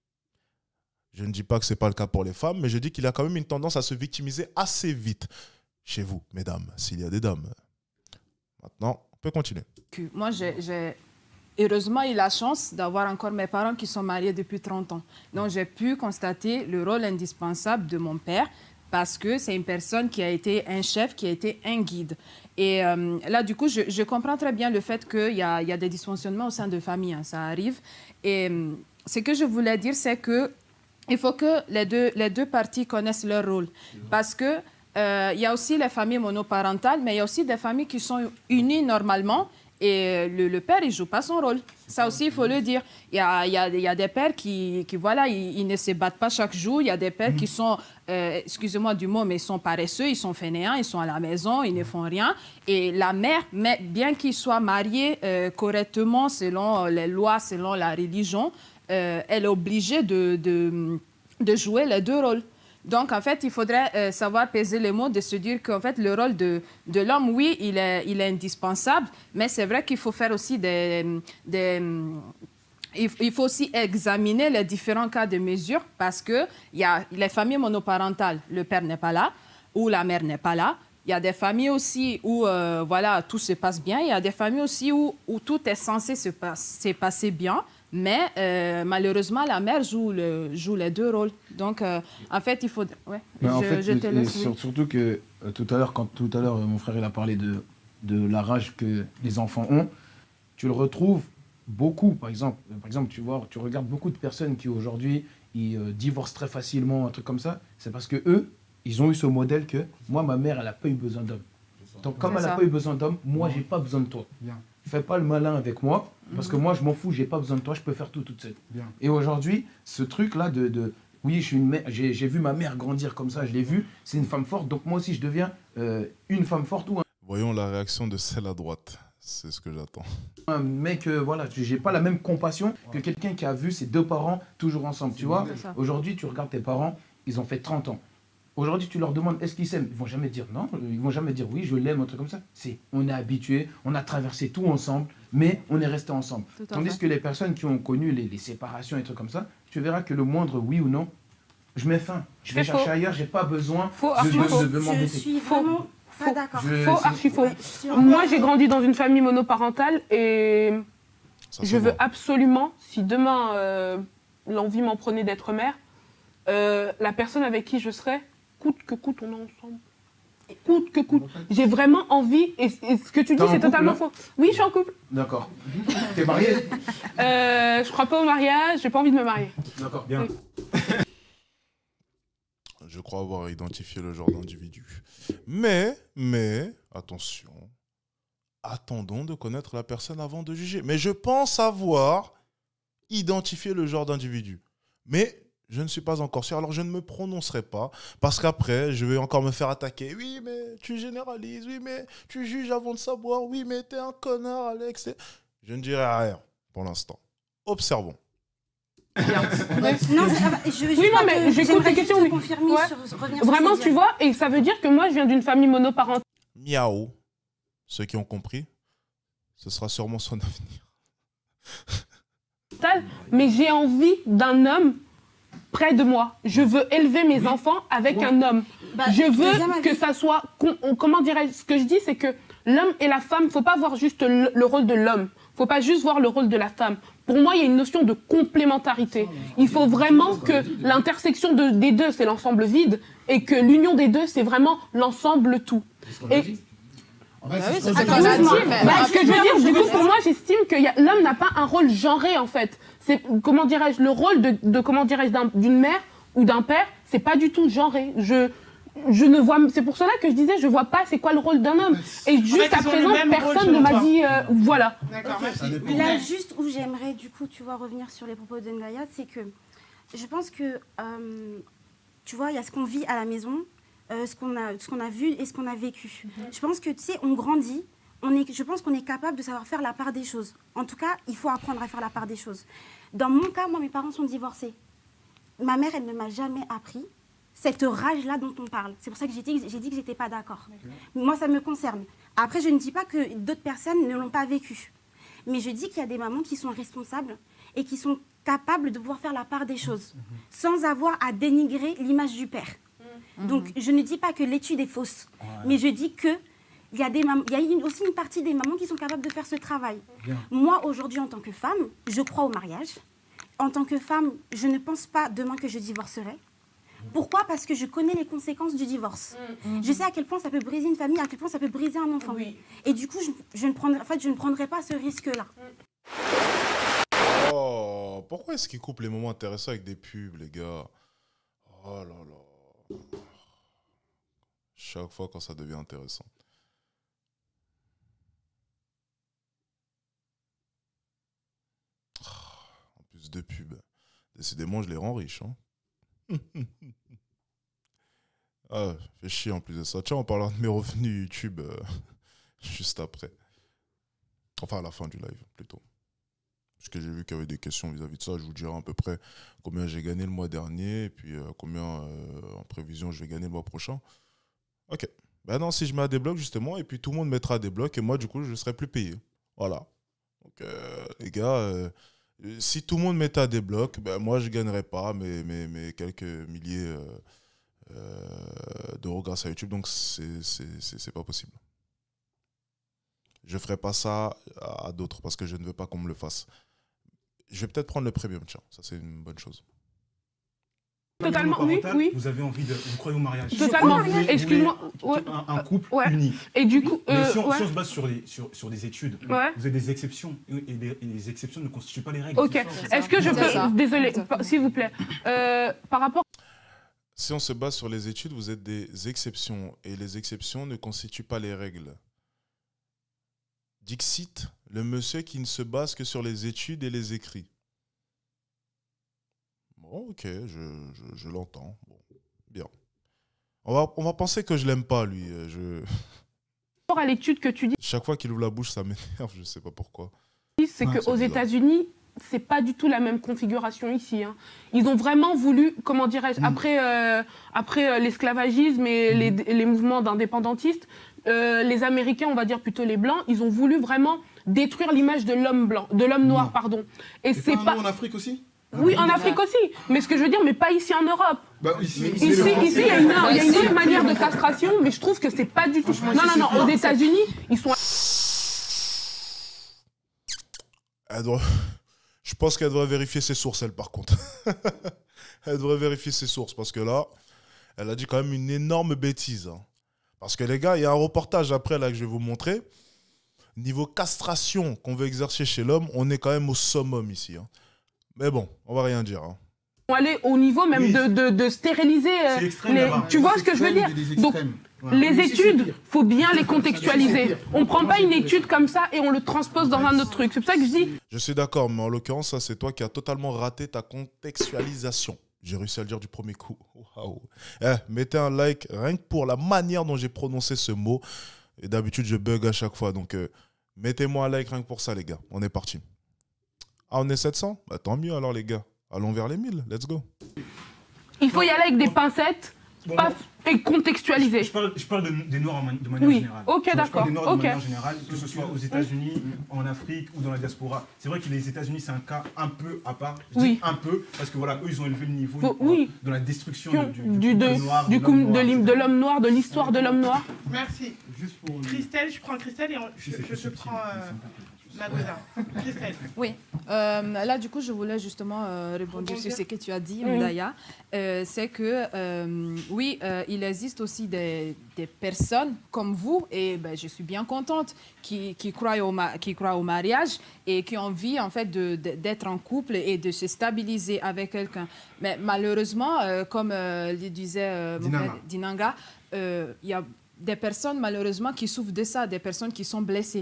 Je ne dis pas que ce n'est pas le cas pour les femmes, mais je dis qu'il y a quand même une tendance à se victimiser assez vite chez vous, mesdames, s'il y a des dames. Maintenant, on peut continuer. Moi, j'ai heureusement eu la chance d'avoir encore mes parents qui sont mariés depuis 30 ans. Donc, j'ai pu constater le rôle indispensable de mon père parce que c'est une personne qui a été un chef, qui a été un guide. Et là, du coup, je comprends très bien le fait qu'il y a des dysfonctionnements au sein de famille, hein, ça arrive. Et ce que je voulais dire, c'est que il faut que les deux parties connaissent leur rôle. Parce que il y a aussi les familles monoparentales, mais il y a aussi des familles qui sont unies normalement et le père, il ne joue pas son rôle. Ça aussi, il faut le dire. Il y a des pères qui voilà, ils ne se battent pas chaque jour. Il y a des pères qui sont, excusez-moi du mot, mais ils sont paresseux, ils sont fainéants, ils sont à la maison, ils ne font rien. Et la mère, mais bien qu'ils soient mariés correctement selon les lois, selon la religion, elle est obligée de jouer les deux rôles. Donc, en fait, il faudrait savoir peser les mots, de se dire qu'en fait, le rôle de l'homme, oui, il est indispensable, mais c'est vrai qu'il faut faire aussi il faut aussi examiner les différents cas de mesure parce qu'il y a les familles monoparentales, le père n'est pas là ou la mère n'est pas là. Il y a des familles aussi où voilà, tout se passe bien. Il y a des familles aussi où tout est censé se passer bien. Mais malheureusement, la mère joue les deux rôles. Donc, en fait, il faut... Ouais, je te laisse. Surtout que tout à l'heure, mon frère il a parlé de la rage que les enfants ont. Tu le retrouves beaucoup, par exemple tu regardes beaucoup de personnes qui aujourd'hui ils divorcent très facilement, un truc comme ça. C'est parce que eux, ils ont eu ce modèle que moi, ma mère, elle n'a pas eu besoin d'homme. Donc, comme elle n'a pas eu besoin d'homme, moi, j'ai pas besoin de toi. Bien. Fais pas le malin avec moi, parce que moi, je m'en fous, j'ai pas besoin de toi, je peux faire tout toute seule. Bien. Et aujourd'hui, ce truc-là oui, j'ai vu ma mère grandir comme ça, je l'ai vu, c'est une femme forte, donc moi aussi, je deviens une femme forte ou un... Voyons la réaction de celle à droite, c'est ce que j'attends. Un mec, voilà, j'ai pas la même compassion que quelqu'un qui a vu ses deux parents toujours ensemble, tu vois. Aujourd'hui, tu regardes tes parents, ils ont fait 30 ans. Aujourd'hui, tu leur demandes est-ce qu'ils s'aiment. Ils vont jamais dire non, ils vont jamais dire oui, je l'aime, un truc comme ça. On est habitués, on a traversé tout ensemble, mais on est resté ensemble. Tandis que les personnes qui ont connu les séparations et trucs comme ça, tu verras que le moindre oui ou non, je mets fin. Je vais chercher ailleurs, j'ai pas besoin de m'embêter. Je suis vraiment pas d'accord. Faux, archi faux. Moi, j'ai grandi dans une famille monoparentale et je veux absolument, si demain l'envie m'en prenait d'être mère, la personne avec qui je serais, coûte que coûte, on est ensemble. Coûte que coûte. J'ai vraiment envie, et ce que tu dis, c'est totalement faux. Oui, je suis en couple. D'accord. T'es mariée? Je crois pas au mariage, j'ai pas envie de me marier. D'accord, bien. Je crois avoir identifié le genre d'individu. Mais, attention, attendons de connaître la personne avant de juger. Mais je pense avoir identifié le genre d'individu. Mais je ne suis pas encore sûr, alors je ne me prononcerai pas, parce qu'après, je vais encore me faire attaquer. Oui, mais tu généralises, oui, mais tu juges avant de savoir, oui, mais t'es un connard, Alex. Je ne dirai rien pour l'instant. Observons. Oui, non, mais j'écoute la question. Vraiment, tu vois, et ça veut dire que moi, je viens d'une famille monoparentale. Miaou. Ceux qui ont compris, ce sera sûrement son avenir. Mais j'ai envie d'un homme près de moi. Je veux élever mes enfants avec un homme. Je veux que ça soit... Comment dirais-je? Ce que je dis, c'est que l'homme et la femme, il ne faut pas voir juste le rôle de l'homme. Il ne faut pas juste voir le rôle de la femme. Pour moi, il y a une notion de complémentarité. Il faut vraiment que l'intersection des deux, c'est l'ensemble vide, et que l'union des deux, c'est vraiment l'ensemble tout. Et En fait, Bah oui, c'est c'est très ce qu'on a intéressant. dit, mais- Ce que je veux dire, du coup, pour moi, j'estime que l'homme n'a pas un rôle genré, en fait. C'est, comment dirais-je, le rôle comment dirais-je, d'une mère ou d'un père, c'est pas du tout genré. Je ne vois, c'est pour cela que je disais, je vois pas c'est quoi le rôle d'un homme. Et juste à ils ont présent, le même rôle, personne ne m'a selon dit, voilà. D'accord, merci. Ça dépend. Là, juste où j'aimerais, du coup, tu vois, revenir sur les propos de Ngaya, c'est que je pense que, tu vois, il y a ce qu'on vit à la maison, ce qu'on a vu et ce qu'on a vécu. Je pense que, tu sais, on grandit, je pense qu'on est capable de savoir faire la part des choses. En tout cas, il faut apprendre à faire la part des choses. Dans mon cas, moi, mes parents sont divorcés. Ma mère, elle ne m'a jamais appris cette rage-là dont on parle. C'est pour ça que j'ai dit que je n'étais pas d'accord. Moi, ça me concerne. Après, je ne dis pas que d'autres personnes ne l'ont pas vécu. Mais je dis qu'il y a des mamans qui sont responsables et qui sont capables de pouvoir faire la part des choses, sans avoir à dénigrer l'image du père. Donc, je ne dis pas que l'étude est fausse, mais je dis que il y a aussi une partie des mamans qui sont capables de faire ce travail. Moi, aujourd'hui, en tant que femme, je crois au mariage. En tant que femme, je ne pense pas demain que je divorcerai. Pourquoi? Parce que je connais les conséquences du divorce. Je sais à quel point ça peut briser une famille, à quel point ça peut briser un enfant. Et du coup, je ne prendrai pas ce risque-là. Oh, pourquoi est-ce qu'ils coupent les moments intéressants avec des pubs, les gars? Oh là là. Chaque fois quand ça devient intéressant. En plus de pubs. Décidément, je les rends riches. Hein. Ah, fait chier en plus de ça. Tiens, on parlera de mes revenus YouTube juste après. Enfin, à la fin du live, plutôt. Parce que j'ai vu qu'il y avait des questions vis-à-vis de ça. Je vous dirai à peu près combien j'ai gagné le mois dernier et puis combien en prévision je vais gagner le mois prochain. Ok. Ben non, si je mets à des blocs, justement, et puis tout le monde mettra des blocs et moi, du coup, je ne serai plus payé. Voilà. Donc, les gars, si tout le monde mettait à des blocs, ben moi, je ne gagnerais pas mes quelques milliers d'euros grâce à YouTube. Donc, c'est pas possible. Je ne ferai pas ça à d'autres parce que je ne veux pas qu'on me le fasse. Je vais peut-être prendre le premium, tiens. Ça, c'est une bonne chose. Totalement, oui. Vous avez envie de... Vous croyez au mariage. Totalement. Excuse-moi. Ouais. Un couple Ouais. uni. Et du coup, Mais si on ouais. se base sur des études, Ouais. vous avez des exceptions. Et les exceptions ne constituent pas les règles. Ok. Est-ce que je peux... Désolée, s'il vous plaît. Par rapport... Si on se base sur les études, vous êtes des exceptions. Et les exceptions ne constituent pas les règles. Dixit, le monsieur qui ne se base que sur les études et les écrits. Bon, ok, je l'entends. Bon, bien. On va penser que je l'aime pas, lui. Par rapport à l'étude que tu dis, Chaque fois qu'il ouvre la bouche, ça m'énerve, je sais pas pourquoi. c'est Ouais, qu'aux c'est bizarre. États-Unis, c'est pas du tout la même configuration ici. Hein. Ils ont vraiment voulu, comment dirais-je, après l'esclavagisme et les mouvements d'indépendantistes, les Américains, on va dire plutôt les Blancs, ils ont voulu vraiment détruire l'image de l'homme blanc, de l'homme noir, pardon. Et c'est pas... en Afrique aussi? Oui, en Afrique aussi. Mais ce que je veux dire, mais pas ici en Europe. Bah, ici, Ici, il y a une autre manière de castration, mais je trouve que c'est pas du tout... Non, aux États-Unis, ils sont... Je pense qu'elle devrait vérifier ses sources, elle, par contre. Elle devrait vérifier ses sources, parce que là, elle a dit quand même une énorme bêtise. Hein. Parce que les gars, il y a un reportage après là que je vais vous montrer. Niveau castration qu'on veut exercer chez l'homme, on est quand même au summum ici. Hein. Mais bon, on va rien dire. Hein. Aller au niveau même de stériliser les... Tu vois ce que je veux dire? Donc, les études, faut bien les contextualiser. On prend pas une étude comme ça et on le transpose dans un autre truc. C'est pour ça que je dis... Je suis d'accord, mais en l'occurrence, ça c'est toi qui as totalement raté ta contextualisation. J'ai réussi à le dire du premier coup. Waouh. Mettez un like rien que pour la manière dont j'ai prononcé ce mot. Et d'habitude, je bug à chaque fois. Donc, mettez-moi un like rien que pour ça, les gars. On est parti. Ah, on est 700? Bah, tant mieux alors, les gars. Allons vers les 1000. Let's go. Il faut y aller avec des pincettes et contextualiser. Je parle des Noirs de manière générale. Ok, d'accord. Je parle des Noirs de manière générale, que ce soit aux États-Unis, en Afrique ou dans la diaspora. C'est vrai que les États-Unis, c'est un cas un peu à part. Je dis un peu, parce que voilà, eux, ils ont élevé le niveau de la destruction de l'homme noir, de l'histoire de l'homme noir. Merci. Christelle, je prends Christelle et je te prends... Magosa. Christelle. Oui, là du coup je voulais justement rebondir sur ce que tu as dit, Mdaya. C'est que oui, il existe aussi des personnes comme vous, et je suis bien contente, qui croient au mariage et qui ont envie en fait d'être en couple et de se stabiliser avec quelqu'un. Mais malheureusement, comme le disait Dinanga, il y a des personnes malheureusement qui souffrent de ça, des personnes qui sont blessées.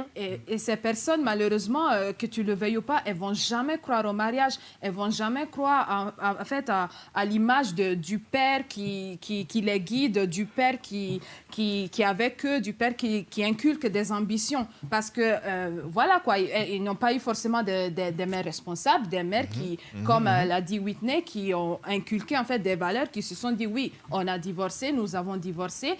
Et ces personnes, malheureusement, que tu le veuilles ou pas, elles ne vont jamais croire au mariage, elles ne vont jamais croire en fait, à l'image du père qui les guide, du père qui est avec eux, du père qui inculque des ambitions. Parce que, voilà quoi, ils n'ont pas eu forcément des mères responsables, des mères qui, comme l'a dit Whitney, qui ont inculqué en fait des valeurs, qui se sont dit oui, on a divorcé, nous avons divorcé,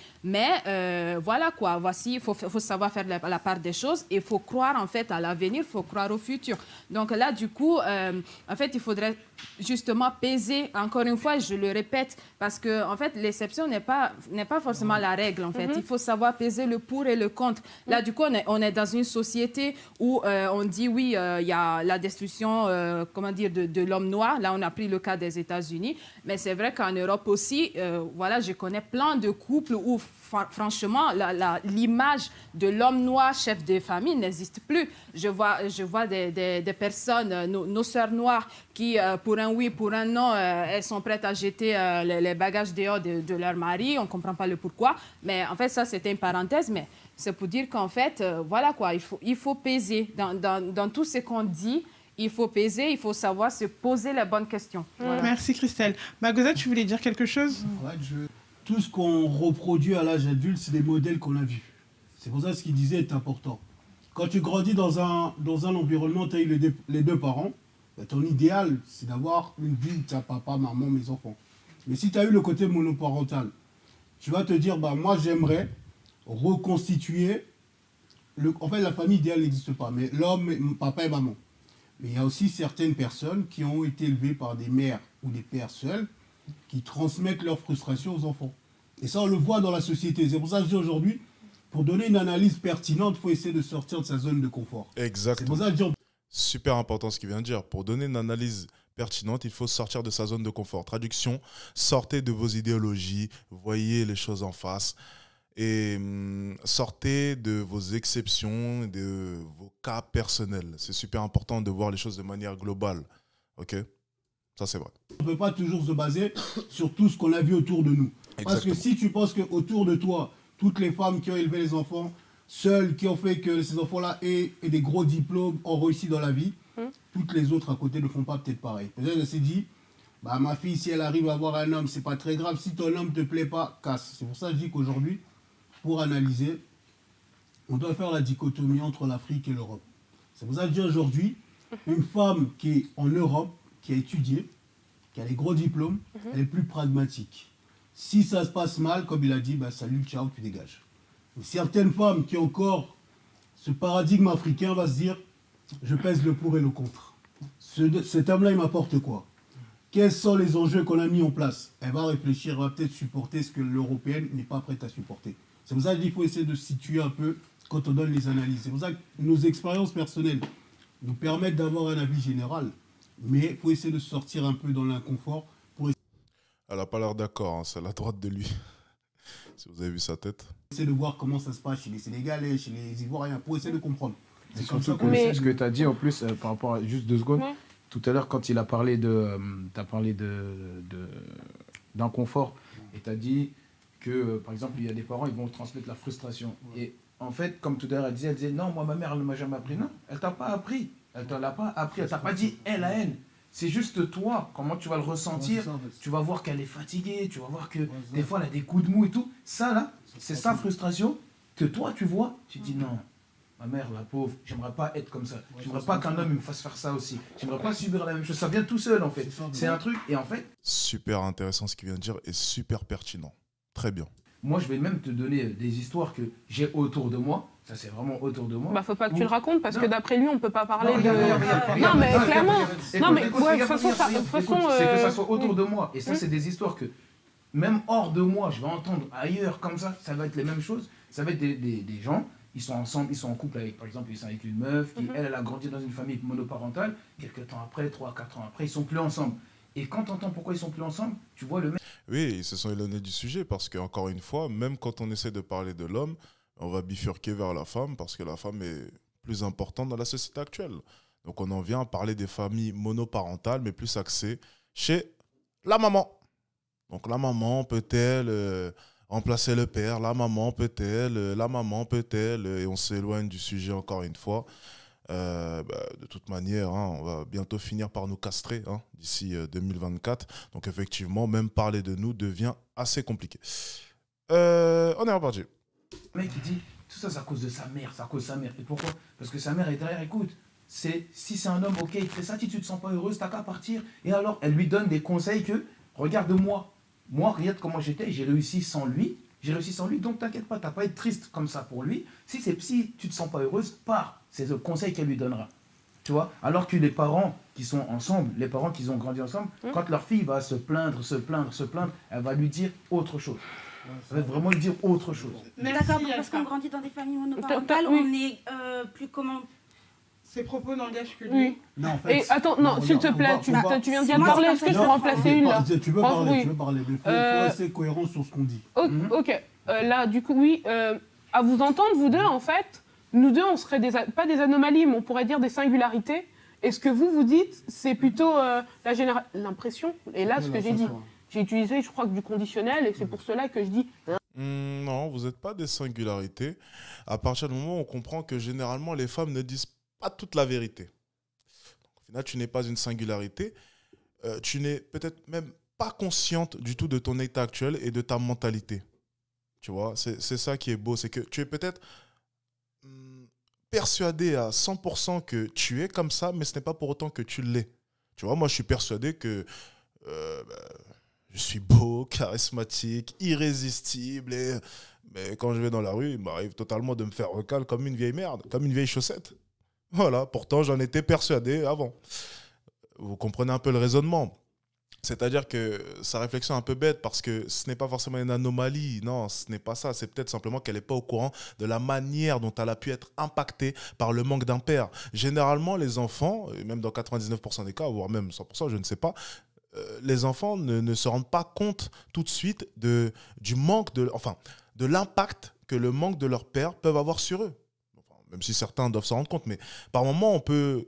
mais voilà quoi, voici, il faut savoir faire la part des choses et il faut croire en fait à l'avenir, il faut croire au futur. Donc là, du coup, en fait, il faudrait justement peser, encore une fois, je le répète, parce que en fait, l'exception n'est pas forcément la règle, en fait. Il faut savoir peser le pour et le contre. Là, du coup, on est dans une société où on dit, oui, il y a la destruction, comment dire, de l'homme noir. Là, on a pris le cas des États-Unis, mais c'est vrai qu'en Europe aussi, voilà, je connais plein de couples où franchement, l'image de l'homme noir, chef de famille, n'existe plus. Je vois des personnes, nos sœurs noires, qui, pour un oui, pour un non, elles sont prêtes à jeter les bagages dehors de leur mari. On ne comprend pas le pourquoi. Mais en fait, ça, c'était une parenthèse. Mais c'est pour dire qu'en fait, voilà quoi, il faut peser. Dans tout ce qu'on dit, il faut peser, il faut savoir se poser les bonnes questions. Voilà. Merci, Christelle. Magosa, tu voulais dire quelque chose? Tout ce qu'on reproduit à l'âge adulte, c'est des modèles qu'on a vus. C'est pour ça que ce qu'il disait est important. Quand tu grandis dans un environnement, tu as eu les deux parents, ton idéal, c'est d'avoir une vie où tu as papa, maman, mes enfants. Mais si tu as eu le côté monoparental, tu vas te dire, moi j'aimerais reconstituer... En fait, la famille idéale n'existe pas, mais l'homme, papa et maman. Mais il y a aussi certaines personnes qui ont été élevées par des mères ou des pères seuls, qui transmettent leur frustration aux enfants. Et ça, on le voit dans la société. C'est pour ça que je dis aujourd'hui, pour donner une analyse pertinente, il faut essayer de sortir de sa zone de confort. Exactement. C'est pour ça que je dis... Super important ce qu'il vient de dire. Pour donner une analyse pertinente, il faut sortir de sa zone de confort. Traduction, sortez de vos idéologies, voyez les choses en face et sortez de vos exceptions, de vos cas personnels. C'est super important de voir les choses de manière globale. Ok ? Ça, c'est vrai. On ne peut pas toujours se baser sur tout ce qu'on a vu autour de nous. Exactement. Parce que si tu penses qu'autour de toi, toutes les femmes qui ont élevé les enfants, seules qui ont fait que ces enfants-là aient des gros diplômes, ont réussi dans la vie, toutes les autres à côté ne font pas peut-être pareil. Peut-être qu'elle s'est dit, ma fille, si elle arrive à avoir un homme, c'est pas très grave. Si ton homme ne te plaît pas, casse. C'est pour ça que je dis qu'aujourd'hui, pour analyser, on doit faire la dichotomie entre l'Afrique et l'Europe. C'est pour ça que je dis aujourd'hui, une femme qui est en Europe, qui a étudié, qui a les gros diplômes, elle est plus pragmatique. Si ça se passe mal, comme il a dit, salut, ciao, tu dégages. Et certaines femmes qui ont encore ce paradigme africain va se dire, je pèse le pour et le contre. Cet homme-là, il m'apporte quoi? Quels sont les enjeux qu'on a mis en place? Elle va réfléchir, elle va peut-être supporter ce que l'Européenne n'est pas prête à supporter. C'est pour ça qu'il faut essayer de se situer un peu quand on donne les analyses. C'est pour ça que nos expériences personnelles nous permettent d'avoir un avis général. Mais il faut essayer de sortir un peu dans l'inconfort. Elle n'a pas l'air d'accord, hein, c'est à la droite de lui. Si vous avez vu sa tête. Essayer de voir comment ça se passe chez les Sénégalais, chez les Ivoiriens, pour essayer de comprendre. C'est surtout que ce que tu as dit en plus, par rapport à juste 2 secondes, tout à l'heure quand il a parlé d'inconfort, et tu as dit que, par exemple, il y a des parents, ils vont transmettre la frustration. Et en fait, comme tout à l'heure, elle disait, non, moi, ma mère, elle ne m'a jamais appris. Non, elle ne t'a pas appris. Elle ne te l'a pas appris. Elle ne t'a pas dit elle à elle. C'est juste toi, comment tu vas le ressentir. Tu vas voir qu'elle est fatiguée, tu vas voir que des fois, elle a des coups de mou et tout. Ça, là, c'est sa frustration que toi, tu vois. Tu dis non, ma mère, la pauvre, j'aimerais pas être comme ça. J'aimerais pas qu'un homme me fasse faire ça aussi. J'aimerais pas subir la même chose. Ça vient tout seul, en fait. C'est un truc, et en fait... Super intéressant ce qu'il vient de dire et super pertinent. Très bien. Moi, je vais même te donner des histoires que j'ai autour de moi. Ça, c'est vraiment autour de moi. Faut pas que tu le racontes, parce que d'après lui, on peut pas parler de... Non, mais clairement... Non, mais de toute façon... C'est que ça soit autour de moi. Et ça, c'est des histoires que, même hors de moi, je vais entendre ailleurs comme ça. Ça va être les mêmes choses. Ça va être des gens ils sont ensemble, ils sont en couple avec, par exemple, ils sont avec une meuf, qui, elle a grandi dans une famille monoparentale, quelques temps après, 3-4 ans après, ils sont plus ensemble. Et quand tu entends pourquoi ils sont plus ensemble, tu vois le mec. Oui, ils se sont éloignés du sujet parce qu'encore une fois, même quand on essaie de parler de l'homme, on va bifurquer vers la femme parce que la femme est plus importante dans la société actuelle. Donc on en vient à parler des familles monoparentales, mais plus axées chez la maman. Donc la maman peut-elle remplacer le père, la maman peut-elle, et on s'éloigne du sujet encore une fois. De toute manière, on va bientôt finir par nous castrer d'ici 2024. Donc effectivement, même parler de nous devient assez compliqué. On est reparti. Le mec, il dit, tout ça, c'est à cause de sa mère, c'est à cause de sa mère. Et pourquoi? Parce que sa mère est derrière, écoute, si c'est un homme, ok, il fait ça, si tu te sens pas heureuse, t'as qu'à partir. Et alors, elle lui donne des conseils que, regarde-moi, moi, regarde comment j'étais, j'ai réussi sans lui, donc t'inquiète pas, t'as pas à être triste comme ça pour lui. Si tu te sens pas heureuse, pars. C'est le conseil qu'elle lui donnera. Tu vois? Alors que les parents qui sont ensemble, les parents qui ont grandi ensemble, quand leur fille va se plaindre, elle va lui dire autre chose. Elle va vraiment lui dire autre chose. Mais d'accord, parce qu'on grandit dans des familles monoparentales, on est plus comment... Ses propos n'engagent que lui. Oui. Non, en fait, Et attends, non, s'il te plaît, tu viens de parler, est-ce que je peux remplacer une là? Tu veux parler, mais il faut rester cohérent sur ce qu'on dit. Ok, là, du coup, oui, à vous entendre, vous deux, en fait, nous deux, on serait pas des anomalies, mais on pourrait dire des singularités. Et ce que vous dites, c'est plutôt l'impression, et là, ce que j'ai dit. J'ai utilisé, je crois, que du conditionnel, et c'est pour cela que je dis... Non, vous n'êtes pas des singularités. À partir du moment où on comprend que généralement, les femmes ne disent pas toute la vérité. Donc, au final, tu n'es pas une singularité. Tu n'es peut-être même pas consciente du tout de ton état actuel et de ta mentalité. Tu vois, c'est ça qui est beau. C'est que tu es peut-être persuadé à 100% que tu es comme ça, mais ce n'est pas pour autant que tu l'es. Tu vois, moi, je suis persuadé que je suis beau, charismatique, irrésistible. Mais quand je vais dans la rue, il m'arrive totalement de me faire recal comme une vieille merde, comme une vieille chaussette. Voilà, pourtant j'en étais persuadé avant. Vous comprenez un peu le raisonnement. C'est-à-dire que sa réflexion est un peu bête parce que ce n'est pas forcément une anomalie. Non, ce n'est pas ça. C'est peut-être simplement qu'elle n'est pas au courant de la manière dont elle a pu être impactée par le manque d'un père. Généralement, les enfants, et même dans 99% des cas, voire même 100%, je ne sais pas, les enfants ne se rendent pas compte tout de suite du manque de l'impact que le manque de leur père peuvent avoir sur eux. Même si certains doivent s'en rendre compte, mais par moments, on peut,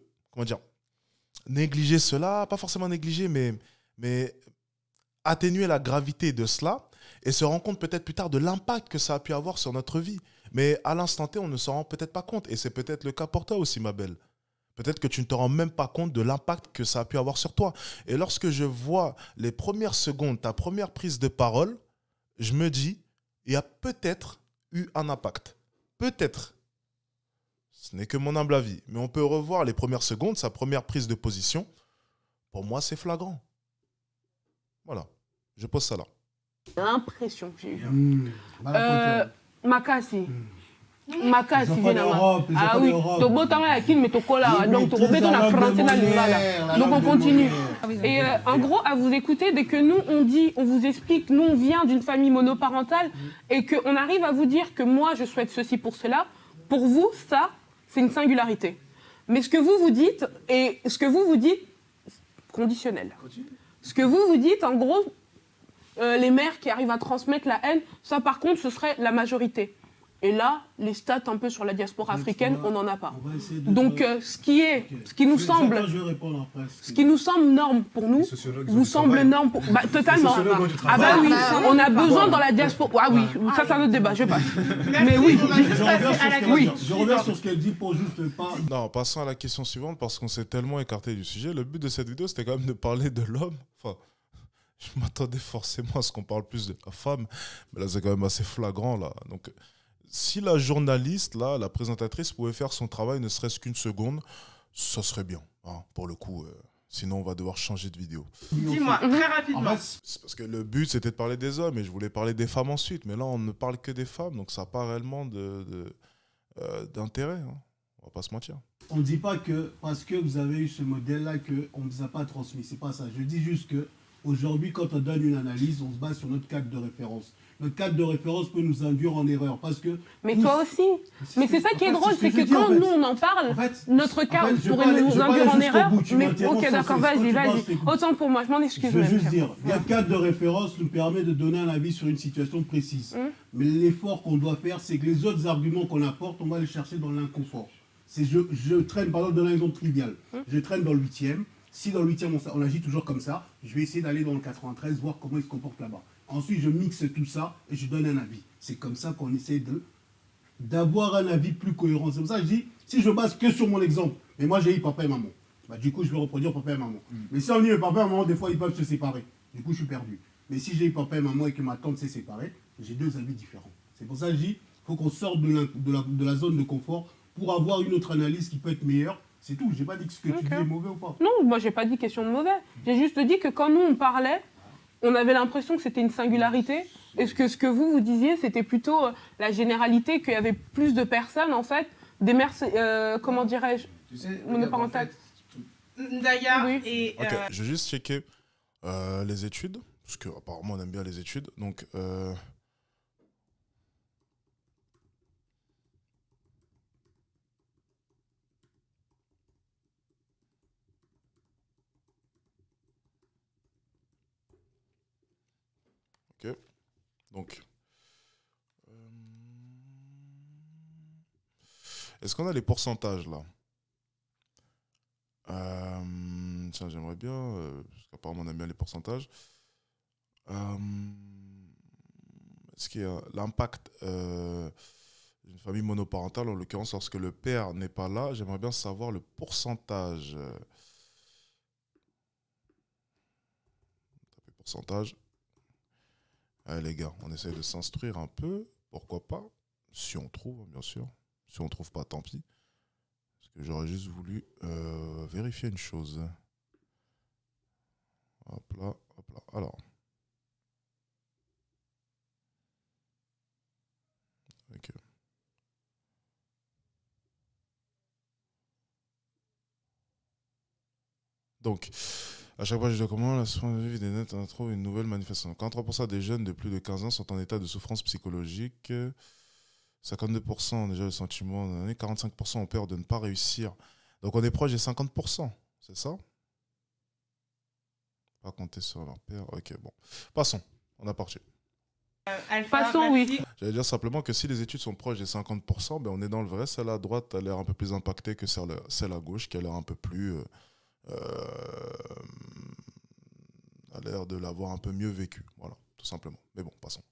négliger cela, pas forcément négliger, mais atténuer la gravité de cela et se rendre compte peut-être plus tard de l'impact que ça a pu avoir sur notre vie. Mais à l'instant T, on ne s'en rend peut-être pas compte. Et c'est peut-être le cas pour toi aussi, ma belle. Peut-être que tu ne te rends même pas compte de l'impact que ça a pu avoir sur toi. Et lorsque je vois les premières secondes, ta première prise de parole, je me dis, il y a peut-être eu un impact. Peut-être. Ce n'est que mon humble avis. Mais on peut revoir les premières secondes, sa première prise de position. Pour moi, c'est flagrant. Voilà. Je pose ça là. L'impression que j'ai eue. Makasi. Makasi, ah oui. Donc, bon, t'as un mais ton cola. Donc, tu remets ton français dans le là. Donc, on continue. Et en gros, à vous écouter, dès que nous, on vous explique, nous, on vient d'une famille monoparentale et qu'on arrive à vous dire que moi, je souhaite ceci pour cela, pour vous, ça, c'est une singularité. Mais ce que vous dites, conditionnel. Ce que vous dites, en gros, les mères qui arrivent à transmettre la haine, ça, par contre, ce serait la majorité. Et là, les stats un peu sur la diaspora africaine, on n'en a pas. Donc, ce qui nous semble norme pour nous, vous semble norme pour... totalement. Ah bah oui, on a besoin dans la diaspora... Ah oui, ça c'est un autre débat, je passe. Mais oui. Je reviens sur ce qu'elle dit pour juste pas... Non, passons à la question suivante parce qu'on s'est tellement écarté du sujet. Le but de cette vidéo, c'était quand même de parler de l'homme. Enfin, je m'attendais forcément à ce qu'on parle plus de la femme. Mais là, c'est quand même assez flagrant, là. Donc... Si la journaliste, là, la présentatrice, pouvait faire son travail ne serait-ce qu'une seconde, ça serait bien, pour le coup. Sinon, on va devoir changer de vidéo. Dis-moi, très rapidement. C'est parce que le but, c'était de parler des hommes et je voulais parler des femmes ensuite. Mais là, on ne parle que des femmes, donc ça n'a pas réellement d'intérêt. On va pas se mentir. On ne dit pas que parce que vous avez eu ce modèle-là qu'on ne vous a pas transmis. C'est pas ça. Je dis juste que Aujourd'hui, quand on donne une analyse, on se base sur notre cadre de référence. Notre cadre de référence peut nous induire en erreur parce que... Mais toi aussi. Mais c'est ça qui est drôle, c'est que quand nous on en parle, notre cadre pourrait nous induire en erreur. Mais ok, d'accord, vas-y. Autant pour moi, je m'en excuse. Je veux juste dire, le cadre de référence nous permet de donner un avis sur une situation précise. Mais l'effort qu'on doit faire, c'est que les autres arguments qu'on apporte, on va les chercher dans l'inconfort. Je traîne, par exemple, dans un exemple trivial. Je traîne dans le 8e. Si dans le 8e, on agit toujours comme ça, je vais essayer d'aller dans le 93, voir comment il se comporte là-bas. Ensuite, je mixe tout ça et je donne un avis. C'est comme ça qu'on essaie d'avoir un avis plus cohérent. C'est pour ça que je dis, si je base que sur mon exemple, mais moi j'ai eu papa et maman, bah, du coup je vais reproduire papa et maman. Mais si on dit papa et maman, des fois ils peuvent se séparer. Du coup je suis perdu. Mais si j'ai eu papa et maman et que ma tante s'est séparée, j'ai deux avis différents. C'est pour ça que je dis, il faut qu'on sorte de la zone de confort pour avoir une autre analyse qui peut être meilleure. C'est tout. J'ai pas dit que ce que tu dis est mauvais ou pas. Non, moi j'ai pas dit question de mauvais. J'ai juste dit que quand nous on parlait, on avait l'impression que c'était une singularité. Est-ce que ce que vous disiez, c'était plutôt la généralité, qu'il y avait plus de personnes, en fait, des mères, comment dirais-je, monoparentales. D'ailleurs, oui. Et... Ok, je vais juste checker les études, parce qu'apparemment on aime bien les études. Donc, ok. Donc, est-ce qu'on a les pourcentages là? Tiens, j'aimerais bien, parce qu'apparemment on aime bien les pourcentages. Est-ce qu'il y a l'impact d'une famille monoparentale, en l'occurrence lorsque le père n'est pas là? J'aimerais bien savoir le pourcentage. Tapez pourcentage. Allez les gars, on essaye de s'instruire un peu, pourquoi pas, si on trouve, bien sûr. Si on ne trouve pas, tant pis. Parce que j'aurais juste voulu vérifier une chose. Hop là, hop là. Alors. Ok. Donc, à chaque fois que je documente la souffrance de vie des nets, on trouve une nouvelle manifestation. 43% des jeunes de plus de 15 ans sont en état de souffrance psychologique. 52% ont déjà le sentiment d'en donner. 45% ont peur de ne pas réussir. Donc on est proche des 50%, c'est ça? Pas compter sur leur père. Ok, bon. Passons, on a parti. Passons, oui. J'allais dire simplement que si les études sont proches des 50%, ben on est dans le vrai. Celle à droite a l'air un peu plus impactée que celle à gauche, qui a l'air un peu plus... a l'air de l'avoir un peu mieux vécu. Voilà, tout simplement. Mais bon, passons.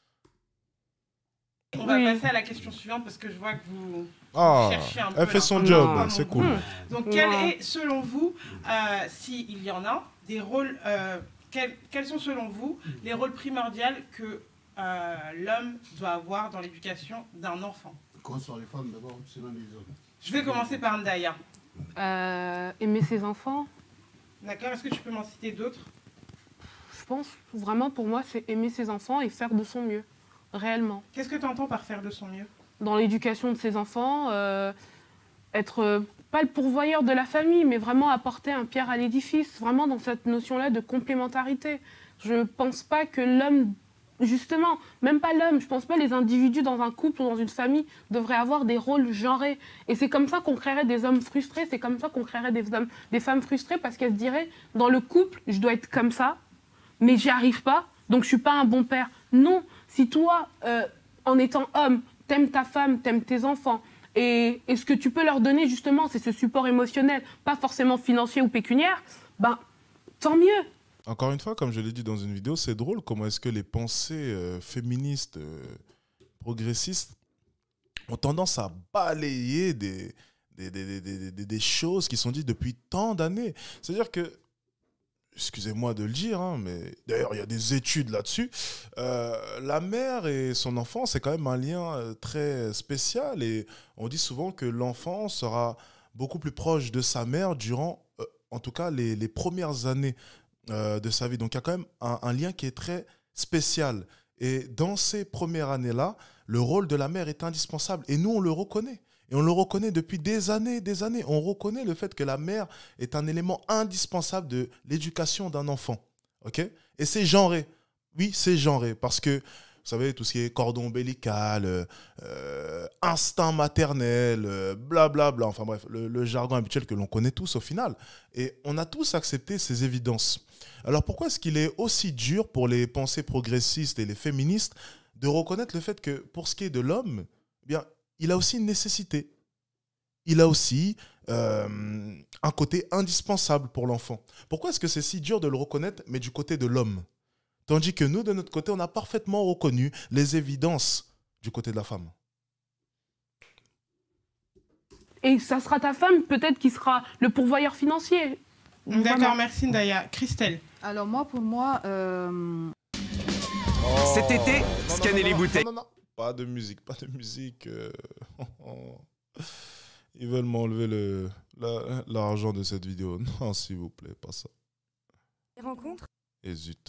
On va passer à la question suivante parce que je vois que vous cherchez un peu. Elle fait son job, c'est cool. Donc, quel est, selon vous, s'il y en a, des rôles... quels sont, selon vous, les rôles primordiaux que l'homme doit avoir dans l'éducation d'un enfant? Commence par les femmes d'abord, selon les hommes. Je vais commencer par Ndaya. Aimer ses enfants. D'accord, est-ce que tu peux m'en citer d'autres? Je pense, vraiment, pour moi, c'est aimer ses enfants et faire de son mieux, réellement. Qu'est-ce que tu entends par faire de son mieux? Dans l'éducation de ses enfants, être pas le pourvoyeur de la famille, mais vraiment apporter un pierre à l'édifice, vraiment dans cette notion-là de complémentarité. Je ne pense pas que l'homme, justement, même pas l'homme, je ne pense pas les individus dans un couple ou dans une famille devraient avoir des rôles genrés. Et c'est comme ça qu'on créerait des hommes frustrés, c'est comme ça qu'on créerait des femmes frustrées, parce qu'elles se diraient, dans le couple, je dois être comme ça, mais j'y arrive pas, donc je suis pas un bon père. Non, si toi, en étant homme, t'aimes ta femme, t'aimes tes enfants, et ce que tu peux leur donner, justement, c'est ce support émotionnel, pas forcément financier ou pécuniaire, ben, tant mieux. Encore une fois, comme je l'ai dit dans une vidéo, c'est drôle comment est-ce que les pensées féministes, progressistes, ont tendance à balayer des choses qui sont dites depuis tant d'années. C'est-à-dire que, excusez-moi de le dire, hein, mais d'ailleurs il y a des études là-dessus, la mère et son enfant, c'est quand même un lien très spécial, et on dit souvent que l'enfant sera beaucoup plus proche de sa mère durant, en tout cas, les premières années de sa vie. Donc il y a quand même un lien qui est très spécial. Et dans ces premières années-là, le rôle de la mère est indispensable. Et nous, on le reconnaît. Et on le reconnaît depuis des années, des années. On reconnaît le fait que la mère est un élément indispensable de l'éducation d'un enfant. ok? Et c'est genré. Oui, c'est genré. Parce que, vous savez, tout ce qui est cordon ombilical, instinct maternel, blablabla, enfin bref, le jargon habituel que l'on connaît tous au final. Et on a tous accepté ces évidences. Alors pourquoi est-ce qu'il est aussi dur pour les pensées progressistes et les féministes de reconnaître le fait que pour ce qui est de l'homme, eh bien, il a aussi une nécessité. Il a aussi un côté indispensable pour l'enfant. Pourquoi est-ce que c'est si dur de le reconnaître, mais du côté de l'homme? Tandis que nous, de notre côté, on a parfaitement reconnu les évidences du côté de la femme. Et ça sera ta femme, peut-être, qui sera le pourvoyeur financier. D'accord, Voilà. merci Ndaya. Christelle. Alors moi, pour moi... Cet été, scannez les bouteilles. Non. Pas de musique. Ils veulent m'enlever l'argent de cette vidéo. Non, s'il vous plaît, pas ça. Les rencontres. Et zut.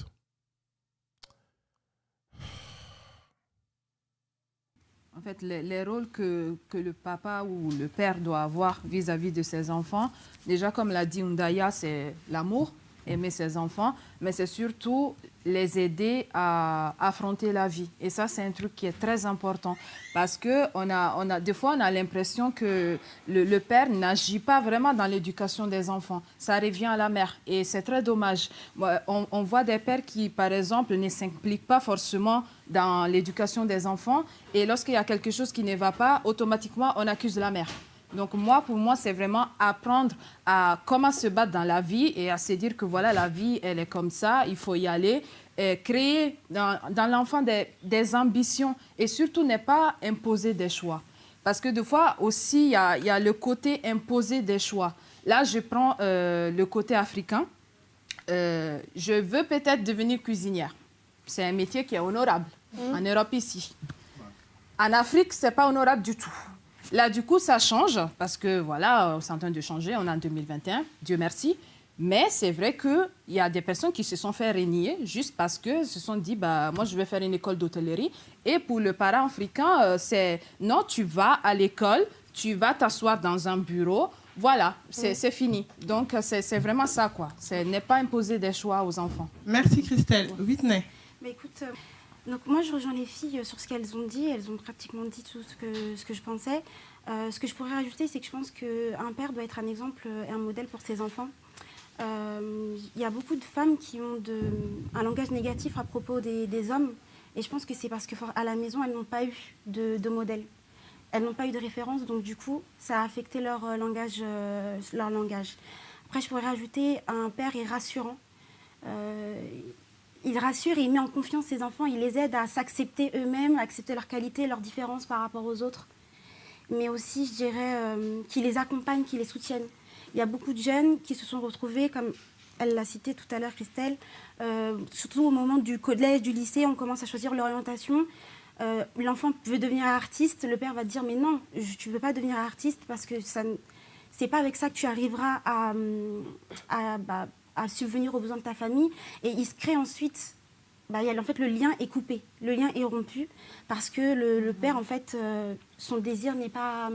En fait, les rôles que le papa ou le père doit avoir vis-à-vis de ses enfants, déjà, comme l'a dit Ndaya, c'est l'amour, aimer ses enfants, mais c'est surtout les aider à affronter la vie. Et ça, c'est un truc qui est très important parce que des fois, on a l'impression que le père n'agit pas vraiment dans l'éducation des enfants. Ça revient à la mère et c'est très dommage. On voit des pères qui, par exemple, ne s'impliquent pas forcément dans l'éducation des enfants et lorsqu'il y a quelque chose qui ne va pas, automatiquement, on accuse la mère. Donc pour moi, c'est vraiment apprendre à comment se battre dans la vie et à se dire que voilà, la vie, elle est comme ça, il faut y aller, et créer dans l'enfant des ambitions et surtout ne pas imposer des choix. Parce que des fois aussi, il y a le côté imposer des choix. Là, je prends le côté africain. Je veux peut-être devenir cuisinière. C'est un métier qui est honorable en Europe ici. En Afrique, ce n'est pas honorable du tout. Là, du coup, ça change parce que, voilà, c'est en train de changer. On est en 2021, Dieu merci. Mais c'est vrai qu'il y a des personnes qui se sont fait régner juste parce qu'elles se sont dit, bah, moi, je vais faire une école d'hôtellerie. Et pour le parent africain, c'est non, tu vas à l'école, tu vas t'asseoir dans un bureau. Voilà, c'est fini. Donc, c'est vraiment ça, quoi. Ne pas imposer des choix aux enfants. Merci, Christelle. Whitney. Mais écoute, donc moi, je rejoins les filles sur ce qu'elles ont dit. Elles ont pratiquement dit tout ce que je pensais. Ce que je pourrais rajouter, c'est que je pense qu'un père doit être un exemple et un modèle pour ses enfants. Il y a beaucoup de femmes qui ont un langage négatif à propos des hommes. Et je pense que c'est parce qu'à la maison, elles n'ont pas eu de modèle. Elles n'ont pas eu de référence. Donc, du coup, ça a affecté leur langage. Après, je pourrais rajouter, un père est rassurant. Il rassure et il met en confiance ses enfants. Il les aide à s'accepter eux-mêmes, à accepter leurs qualités, leurs différences par rapport aux autres. Mais aussi, je dirais, qu'il les accompagne, qu'il les soutienne. Il y a beaucoup de jeunes qui se sont retrouvés, comme elle l'a cité tout à l'heure, Christelle, surtout au moment du collège, du lycée, on commence à choisir l'orientation. L'enfant veut devenir artiste, le père va dire « Mais non, tu ne veux pas devenir artiste parce que ce n'est pas avec ça que tu arriveras à subvenir aux besoins de ta famille. » Et il se crée ensuite... en fait, le lien est coupé, le lien est rompu parce que le père, en fait, son désir n'est pas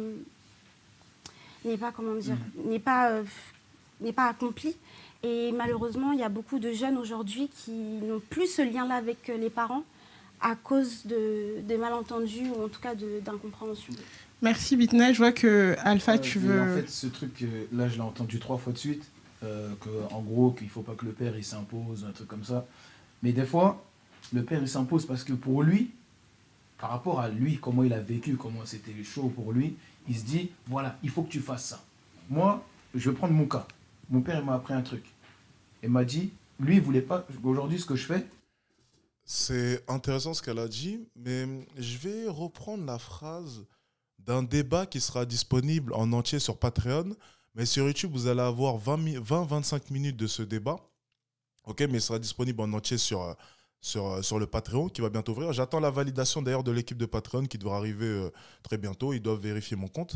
accompli. Et malheureusement, il y a beaucoup de jeunes aujourd'hui qui n'ont plus ce lien-là avec les parents à cause des malentendus ou en tout cas d'incompréhension. Merci Whitney, je vois que Alpha, tu veux... En fait, ce truc, là, je l'ai entendu 3 fois de suite, en gros, qu'il ne faut pas que le père il s'impose, un truc comme ça. Mais des fois, le père il s'impose parce que pour lui, par rapport à lui, comment il a vécu, comment c'était chaud pour lui, il se dit, voilà, il faut que tu fasses ça. Moi, je vais prendre mon cas. Mon père il m'a appris un truc. Il m'a dit, lui, il ne voulait pas, aujourd'hui, ce que je fais. C'est intéressant ce qu'elle a dit, mais je vais reprendre la phrase d'un débat qui sera disponible en entier sur Patreon. Mais sur YouTube, vous allez avoir 20-25 minutes de ce débat. Ok, mais il sera disponible en entier sur le Patreon qui va bientôt ouvrir. J'attends la validation d'ailleurs de l'équipe de Patreon qui devra arriver très bientôt. Ils doivent vérifier mon compte.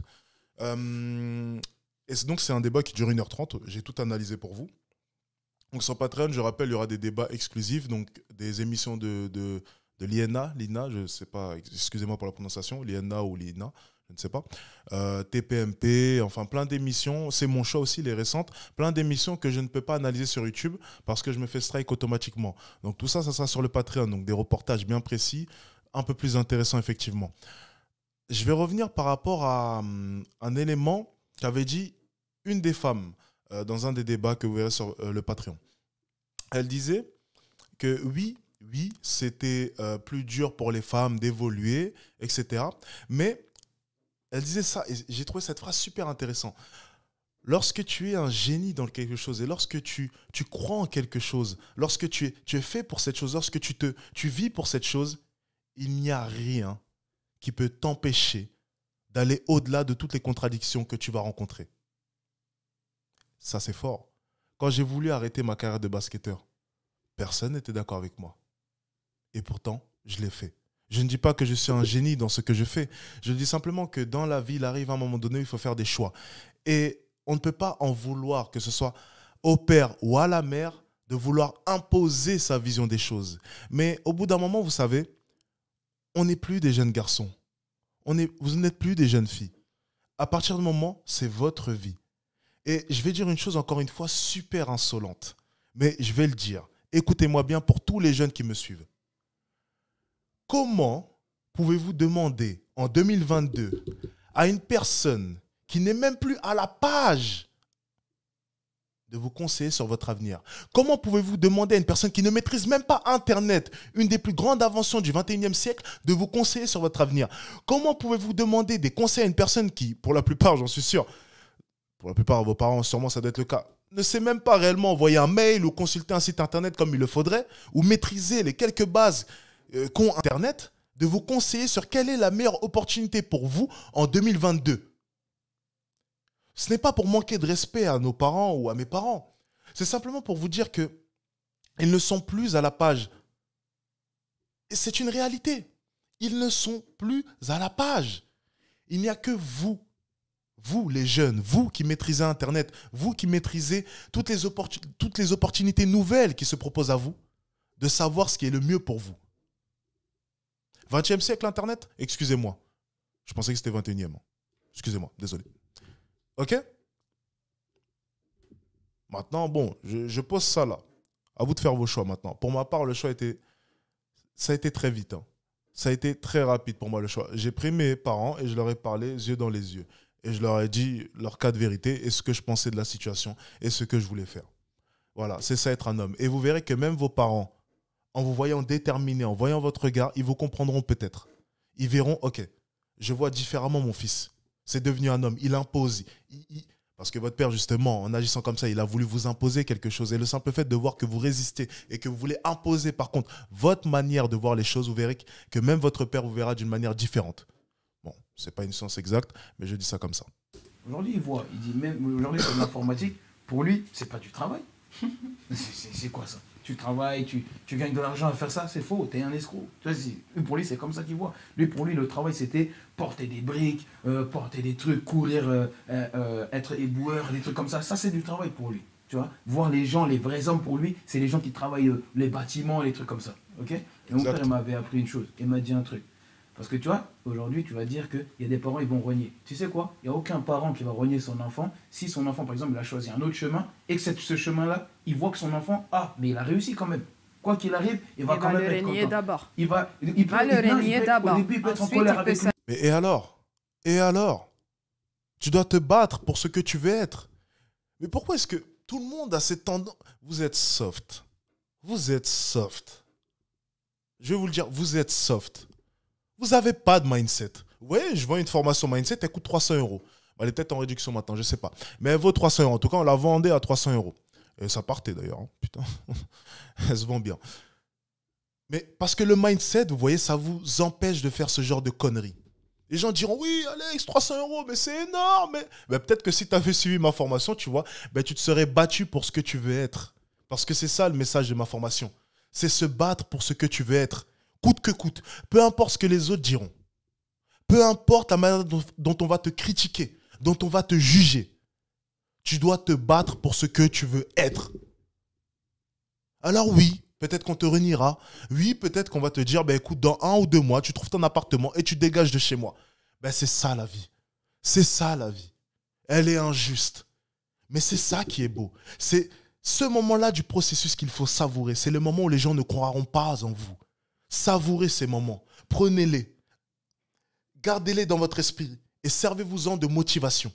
Et donc, c'est un débat qui dure 1h30. J'ai tout analysé pour vous. Donc, sur Patreon, je rappelle, il y aura des débats exclusifs, donc des émissions de l'INA, je ne sais pas, excusez-moi pour la prononciation, l'INA ou l'INA, je ne sais pas, TPMP, enfin plein d'émissions, c'est mon choix aussi, les récentes, plein d'émissions que je ne peux pas analyser sur YouTube parce que je me fais strike automatiquement. Donc tout ça, ça sera sur le Patreon, donc des reportages bien précis, un peu plus intéressants effectivement. Je vais revenir par rapport à un élément qu'avait dit une des femmes dans un des débats que vous verrez sur le Patreon. Elle disait que oui, c'était plus dur pour les femmes d'évoluer, etc. Mais elle disait ça, et j'ai trouvé cette phrase super intéressante. Lorsque tu es un génie dans quelque chose et lorsque tu crois en quelque chose, lorsque tu es fait pour cette chose, lorsque tu vis pour cette chose, il n'y a rien qui peut t'empêcher d'aller au-delà de toutes les contradictions que tu vas rencontrer. Ça, c'est fort. Quand j'ai voulu arrêter ma carrière de basketteur, personne n'était d'accord avec moi. Et pourtant, je l'ai fait. Je ne dis pas que je suis un génie dans ce que je fais. Je dis simplement que dans la vie, il arrive à un moment donné où il faut faire des choix. Et on ne peut pas en vouloir, que ce soit au père ou à la mère, de vouloir imposer sa vision des choses. Mais au bout d'un moment, vous savez, on n'est plus des jeunes garçons. Vous n'êtes plus des jeunes filles. À partir du moment, c'est votre vie. Et je vais dire une chose encore une fois super insolente. Mais je vais le dire. Écoutez-moi bien pour tous les jeunes qui me suivent. Comment pouvez-vous demander en 2022 à une personne qui n'est même plus à la page de vous conseiller sur votre avenir? Comment pouvez-vous demander à une personne qui ne maîtrise même pas Internet, une des plus grandes inventions du 21e siècle, de vous conseiller sur votre avenir? Comment pouvez-vous demander des conseils à une personne qui, pour la plupart, j'en suis sûr, pour la plupart de vos parents, sûrement ça doit être le cas, ne sait même pas réellement envoyer un mail ou consulter un site Internet comme il le faudrait, ou maîtriser les quelques bases qu'ont Internet, de vous conseiller sur quelle est la meilleure opportunité pour vous en 2022? Ce n'est pas pour manquer de respect à nos parents ou à mes parents. C'est simplement pour vous dire qu'ils ne sont plus à la page. Et c'est une réalité. Ils ne sont plus à la page. Il n'y a que vous les jeunes, vous qui maîtrisez Internet, vous qui maîtrisez toutes les opportunités nouvelles qui se proposent à vous, de savoir ce qui est le mieux pour vous. 20e siècle, Internet? Excusez-moi. Je pensais que c'était 21e. Excusez-moi, désolé. Ok? Maintenant, bon, je pose ça là. À vous de faire vos choix maintenant. Pour ma part, le choix ça a été très vite. Hein. Ça a été très rapide pour moi le choix. J'ai pris mes parents et je leur ai parlé yeux dans les yeux. Et je leur ai dit leur cas de vérité et ce que je pensais de la situation et ce que je voulais faire. Voilà, c'est ça être un homme. Et vous verrez que même vos parents, en vous voyant déterminé, en voyant votre regard, ils vous comprendront peut-être. Ils verront, ok, je vois différemment mon fils. C'est devenu un homme, il impose. Parce que votre père, justement, en agissant comme ça, il a voulu vous imposer quelque chose. Et le simple fait de voir que vous résistez et que vous voulez imposer, par contre, votre manière de voir les choses, vous verrez que même votre père vous verra d'une manière différente. Bon, ce n'est pas une science exacte, mais je dis ça comme ça. Aujourd'hui, il dit même, aujourd'hui, c'est l'informatique, pour lui, c'est pas du travail. C'est quoi ça? Tu travailles, tu gagnes de l'argent à faire ça, c'est faux, t'es un escroc. Pour lui, c'est comme ça qu'il voit. Pour lui, le travail, c'était porter des briques, porter des trucs, courir, être éboueur, des trucs comme ça. Ça, c'est du travail pour lui. Tu vois, voir les gens, les vrais hommes pour lui, c'est les gens qui travaillent les bâtiments, les trucs comme ça. Ok? Et mon père, il m'avait appris une chose. Il m'a dit un truc. Parce que tu vois, aujourd'hui, tu vas dire qu'il y a des parents, ils vont renier. Tu sais quoi? Il n'y a aucun parent qui va renier son enfant si son enfant, par exemple, il a choisi un autre chemin et que ce chemin-là, il voit que son enfant, mais il a réussi quand même. Quoi qu'il arrive, il va quand même être content. Il va le renier d'abord. Il va le renier d'abord. Au début, il peut être en colère avec lui. Mais et alors? Et alors? Tu dois te battre pour ce que tu veux être. Mais pourquoi est-ce que tout le monde a cette tendance? Vous êtes soft. Vous êtes soft. Je vais vous le dire, vous êtes soft. Vous n'avez pas de mindset. Oui, je vends une formation mindset, elle coûte 300 €. Elle est peut-être en réduction maintenant, je ne sais pas. Mais elle vaut 300 €. En tout cas, on la vendait à 300 €. Et ça partait d'ailleurs. Hein. Putain, elle se vend bien. Mais parce que le mindset, vous voyez, ça vous empêche de faire ce genre de conneries. Les gens diront, oui, Alex, 300 €, mais c'est énorme. Mais peut-être que si tu avais suivi ma formation, tu vois, tu te serais battu pour ce que tu veux être. Parce que c'est ça le message de ma formation. C'est se battre pour ce que tu veux être. Coûte que coûte, peu importe ce que les autres diront, peu importe la manière dont on va te critiquer, dont on va te juger, tu dois te battre pour ce que tu veux être. Alors oui, peut-être qu'on te reniera, oui, peut-être qu'on va te dire, écoute, dans 1 ou 2 mois, tu trouves ton appartement et tu dégages de chez moi. Ben c'est ça la vie. C'est ça la vie. Elle est injuste. Mais c'est ça qui est beau. C'est ce moment-là du processus qu'il faut savourer. C'est le moment où les gens ne croiront pas en vous. Savourez ces moments. Prenez-les. Gardez-les dans votre esprit. Et servez-vous-en de motivation.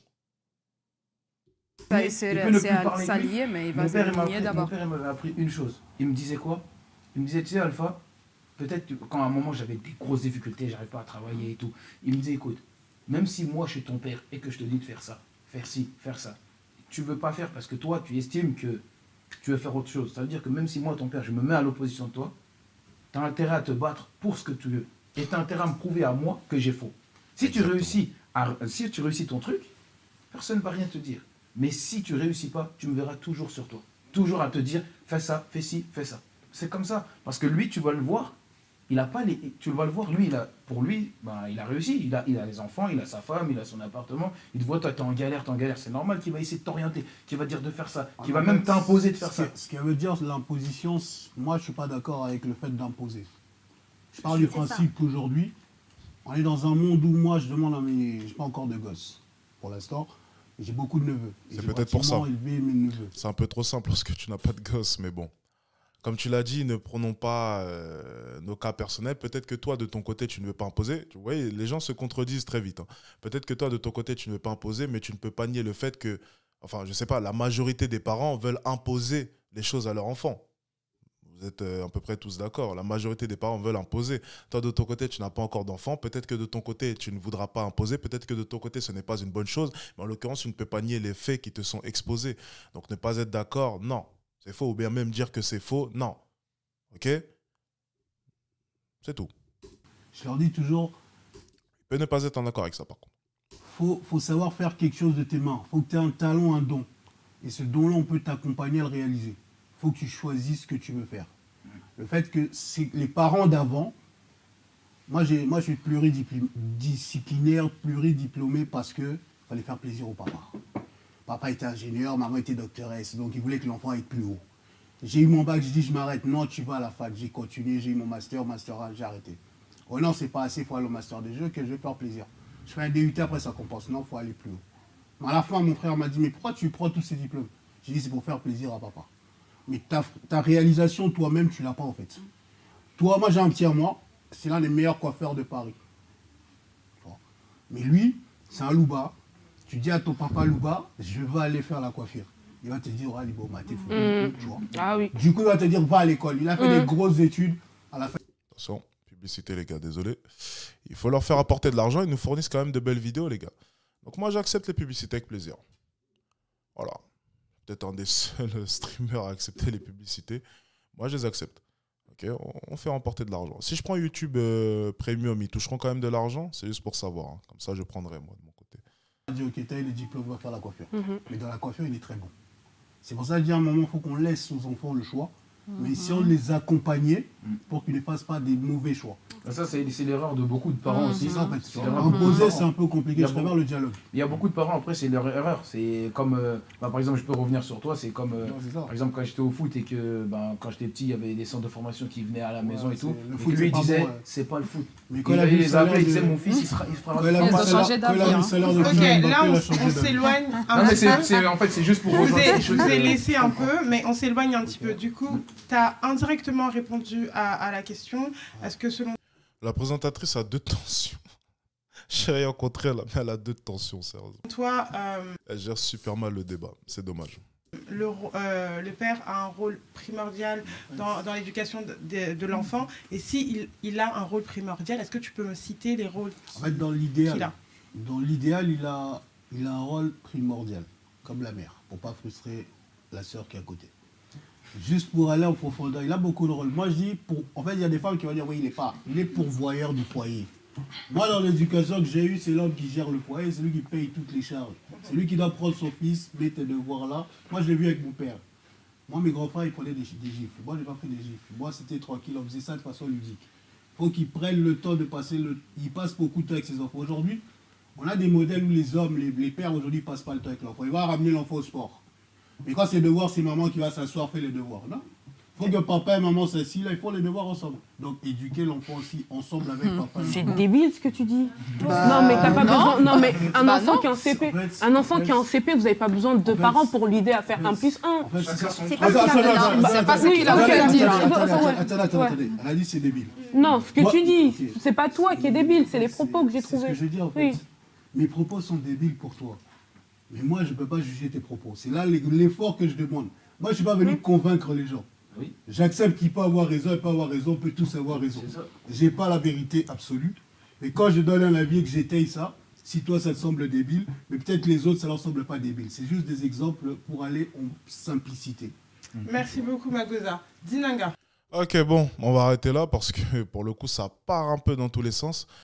Ça s'allier, mais il va s'aligner d'abord. Mon père m'avait appris une chose. Il me disait quoi? Il me disait, tu sais, Alpha, peut-être que quand à un moment j'avais des grosses difficultés, j'arrive pas à travailler et tout, il me disait, écoute, même si moi je suis ton père et que je te dis de faire ça, faire ci, faire ça, tu veux pas faire parce que toi tu estimes que tu veux faire autre chose. Ça veut dire que même si moi ton père je me mets à l'opposition de toi, tu as intérêt à te battre pour ce que tu veux. Et tu as intérêt à me prouver à moi que j'ai faux. Si tu réussis ton truc, personne ne va rien te dire. Mais si tu réussis pas, tu me verras toujours sur toi. Toujours à te dire, fais ça, fais ci, fais ça. C'est comme ça. Parce que lui, tu vas le voir, tu vas le voir, lui, pour lui, il a réussi. Il a les enfants, il a sa femme, il a son appartement. Il te voit, toi, t'es en galère. C'est normal qu'il va essayer de t'orienter, qu'il va dire de faire ça, qu'il va même t'imposer de faire ça. Ce qui veut dire l'imposition, moi, je suis pas d'accord avec le fait d'imposer. Je parle du principe qu'aujourd'hui, on est dans un monde où moi, je demande à mes... Je n'ai pas encore de gosses, pour l'instant. J'ai beaucoup de neveux. C'est peut-être pour ça. Élevé mes neveux. C'est un peu trop simple parce que tu n'as pas de gosses, mais bon. Comme tu l'as dit, ne prenons pas nos cas personnels. Peut-être que toi, de ton côté, tu ne veux pas imposer. Vous voyez, les gens se contredisent très vite. Hein. Peut-être que toi, de ton côté, tu ne veux pas imposer, mais tu ne peux pas nier le fait que, enfin, je ne sais pas, la majorité des parents veulent imposer les choses à leurs enfants. Vous êtes à peu près tous d'accord. La majorité des parents veulent imposer. Toi, de ton côté, tu n'as pas encore d'enfants. Peut-être que de ton côté, tu ne voudras pas imposer. Peut-être que de ton côté, ce n'est pas une bonne chose. Mais en l'occurrence, tu ne peux pas nier les faits qui te sont exposés. Donc, ne pas être d'accord, non. C'est faux. Ou bien même dire que c'est faux, non. OK? C'est tout. Je leur dis toujours... Tu peux ne pas être en accord avec ça, par contre. Faut savoir faire quelque chose de tes mains. Faut que tu aies un talent, un don. Et ce don-là, on peut t'accompagner à le réaliser. Faut que tu choisisses ce que tu veux faire. Le fait que les parents d'avant, moi je suis pluridisciplinaire, pluridiplômé parce que fallait faire plaisir au papa. Papa était ingénieur, maman était doctoresse, donc il voulait que l'enfant aille plus haut. J'ai eu mon bac, je dis je m'arrête. Non, tu vas à la fac. J'ai continué, j'ai eu mon master 1, j'ai arrêté. Oh non, c'est pas assez, il faut aller au master des jeux, que je vais faire plaisir. Je fais un DUT, après ça compense. Non, il faut aller plus haut. Mais à la fin, mon frère m'a dit, mais pourquoi tu prends tous ces diplômes? J'ai dit, c'est pour faire plaisir à papa. Mais ta réalisation, toi-même, tu ne l'as pas en fait. Toi, moi j'ai un petit à moi, c'est l'un des meilleurs coiffeurs de Paris. Mais lui, c'est un louba. Tu dis à ton papa louba, je vais aller faire la coiffure. Il va te dire, oh, bon, t'es fou. Ah oui. Du coup, il va te dire, va à l'école. Il a fait des grosses études à la fin. Attention, publicité les gars, désolé. Il faut leur faire apporter de l'argent, ils nous fournissent quand même de belles vidéos les gars. Donc moi j'accepte les publicités avec plaisir. Voilà. Peut-être un des seuls streamers à accepter les publicités. Moi, je les accepte. Okay, on fait remporter de l'argent. Si je prends YouTube Premium, ils toucheront quand même de l'argent. C'est juste pour savoir. Hein. Comme ça, je prendrai, moi, de mon côté. Il dit, ok, tu as les diplômes, va faire la coiffure. Mais dans la coiffure, il est très bon. C'est pour ça que je dis à un moment, il faut qu'on laisse aux enfants le choix. Mais si on les accompagnait pour qu'ils ne fassent pas des mauvais choix. Ça, c'est l'erreur de beaucoup de parents aussi. Ça, en fait, imposer, c'est un peu compliqué. Je préfère le dialogue. Il y a beaucoup de parents, après, c'est leur erreur. C'est comme, par exemple, je peux revenir sur toi, c'est comme, par exemple, quand j'étais au foot et que, quand j'étais petit, il y avait des centres de formation qui venaient à la maison et tout. Et lui, il disait, c'est pas le foot. Mais quand il les appelait, il disait, mon fils, il fera le foot. Ils ont changé d'avis. Ok, là, on s'éloigne un petit peu. En fait, c'est juste pour Je vous ai laissé un peu, mais on s'éloigne un petit peu. Du coup, tu as indirectement répondu à la question. Est-ce que selon... La présentatrice a 2 tensions. J'ai rien contre elle, mais elle a 2 tensions, sérieusement. Toi, elle gère super mal le débat. C'est dommage. Le père a un rôle primordial dans l'éducation de l'enfant. Et s'il a un rôle primordial, est-ce que tu peux me citer les rôles qu'il a? En fait, dans l'idéal, il a un rôle primordial, comme la mère, pour ne pas frustrer la sœur qui est à côté. Juste pour aller en profondeur, il a beaucoup de rôles. Moi, je dis, en fait, il y a des femmes qui vont dire, oui, il est pourvoyeur du foyer. Moi, dans l'éducation que j'ai eue, c'est l'homme qui gère le foyer, c'est lui qui paye toutes les charges. C'est lui qui doit prendre son fils, mettre tes devoirs là. Moi, je l'ai vu avec mon père. Moi, mes grands frères, ils prenaient des gifles. Moi, je n'ai pas pris des gifles. Moi, c'était tranquille, on faisait ça de façon ludique. Il faut qu'ils prennent le temps de passer Ils passent beaucoup de temps avec ses enfants. Aujourd'hui, on a des modèles où les hommes, les pères, aujourd'hui, ne passent pas le temps avec l'enfant. Ils vont ramener l'enfant au sport. Mais quand c'est devoir, c'est maman qui va s'asseoir, faire les devoirs. Non. Il Il faut que papa et maman s'assient là, il faut les devoirs ensemble. Donc éduquer l'enfant aussi ensemble avec papa et maman. C'est débile ce que tu dis. Non, mais t'as pas besoin. Non, mais un enfant qui est en CP, un enfant qui est en CP, vous n'avez pas besoin de deux parents pour l'aider à faire 1 plus 1. C'est pas ce qu'il a dit. Attendez, elle a dit c'est débile. Non, ce que tu dis, c'est pas toi qui es débile, c'est les propos que j'ai trouvés. C'est ce que je dis en fait. Mes propos sont débiles pour toi. Mais moi, je ne peux pas juger tes propos. C'est là l'effort que je demande. Moi, je ne suis pas venu convaincre les gens. Oui. J'accepte qu'il peut avoir raison et pas avoir raison, on peut tous avoir raison. Je n'ai pas la vérité absolue. Mais quand je donne un avis et que j'étaye ça, si toi ça te semble débile, mais peut-être les autres ça leur semble pas débile. C'est juste des exemples pour aller en simplicité. Merci beaucoup Magosa. Dinanga. Ok, bon, on va arrêter là parce que pour le coup ça part un peu dans tous les sens.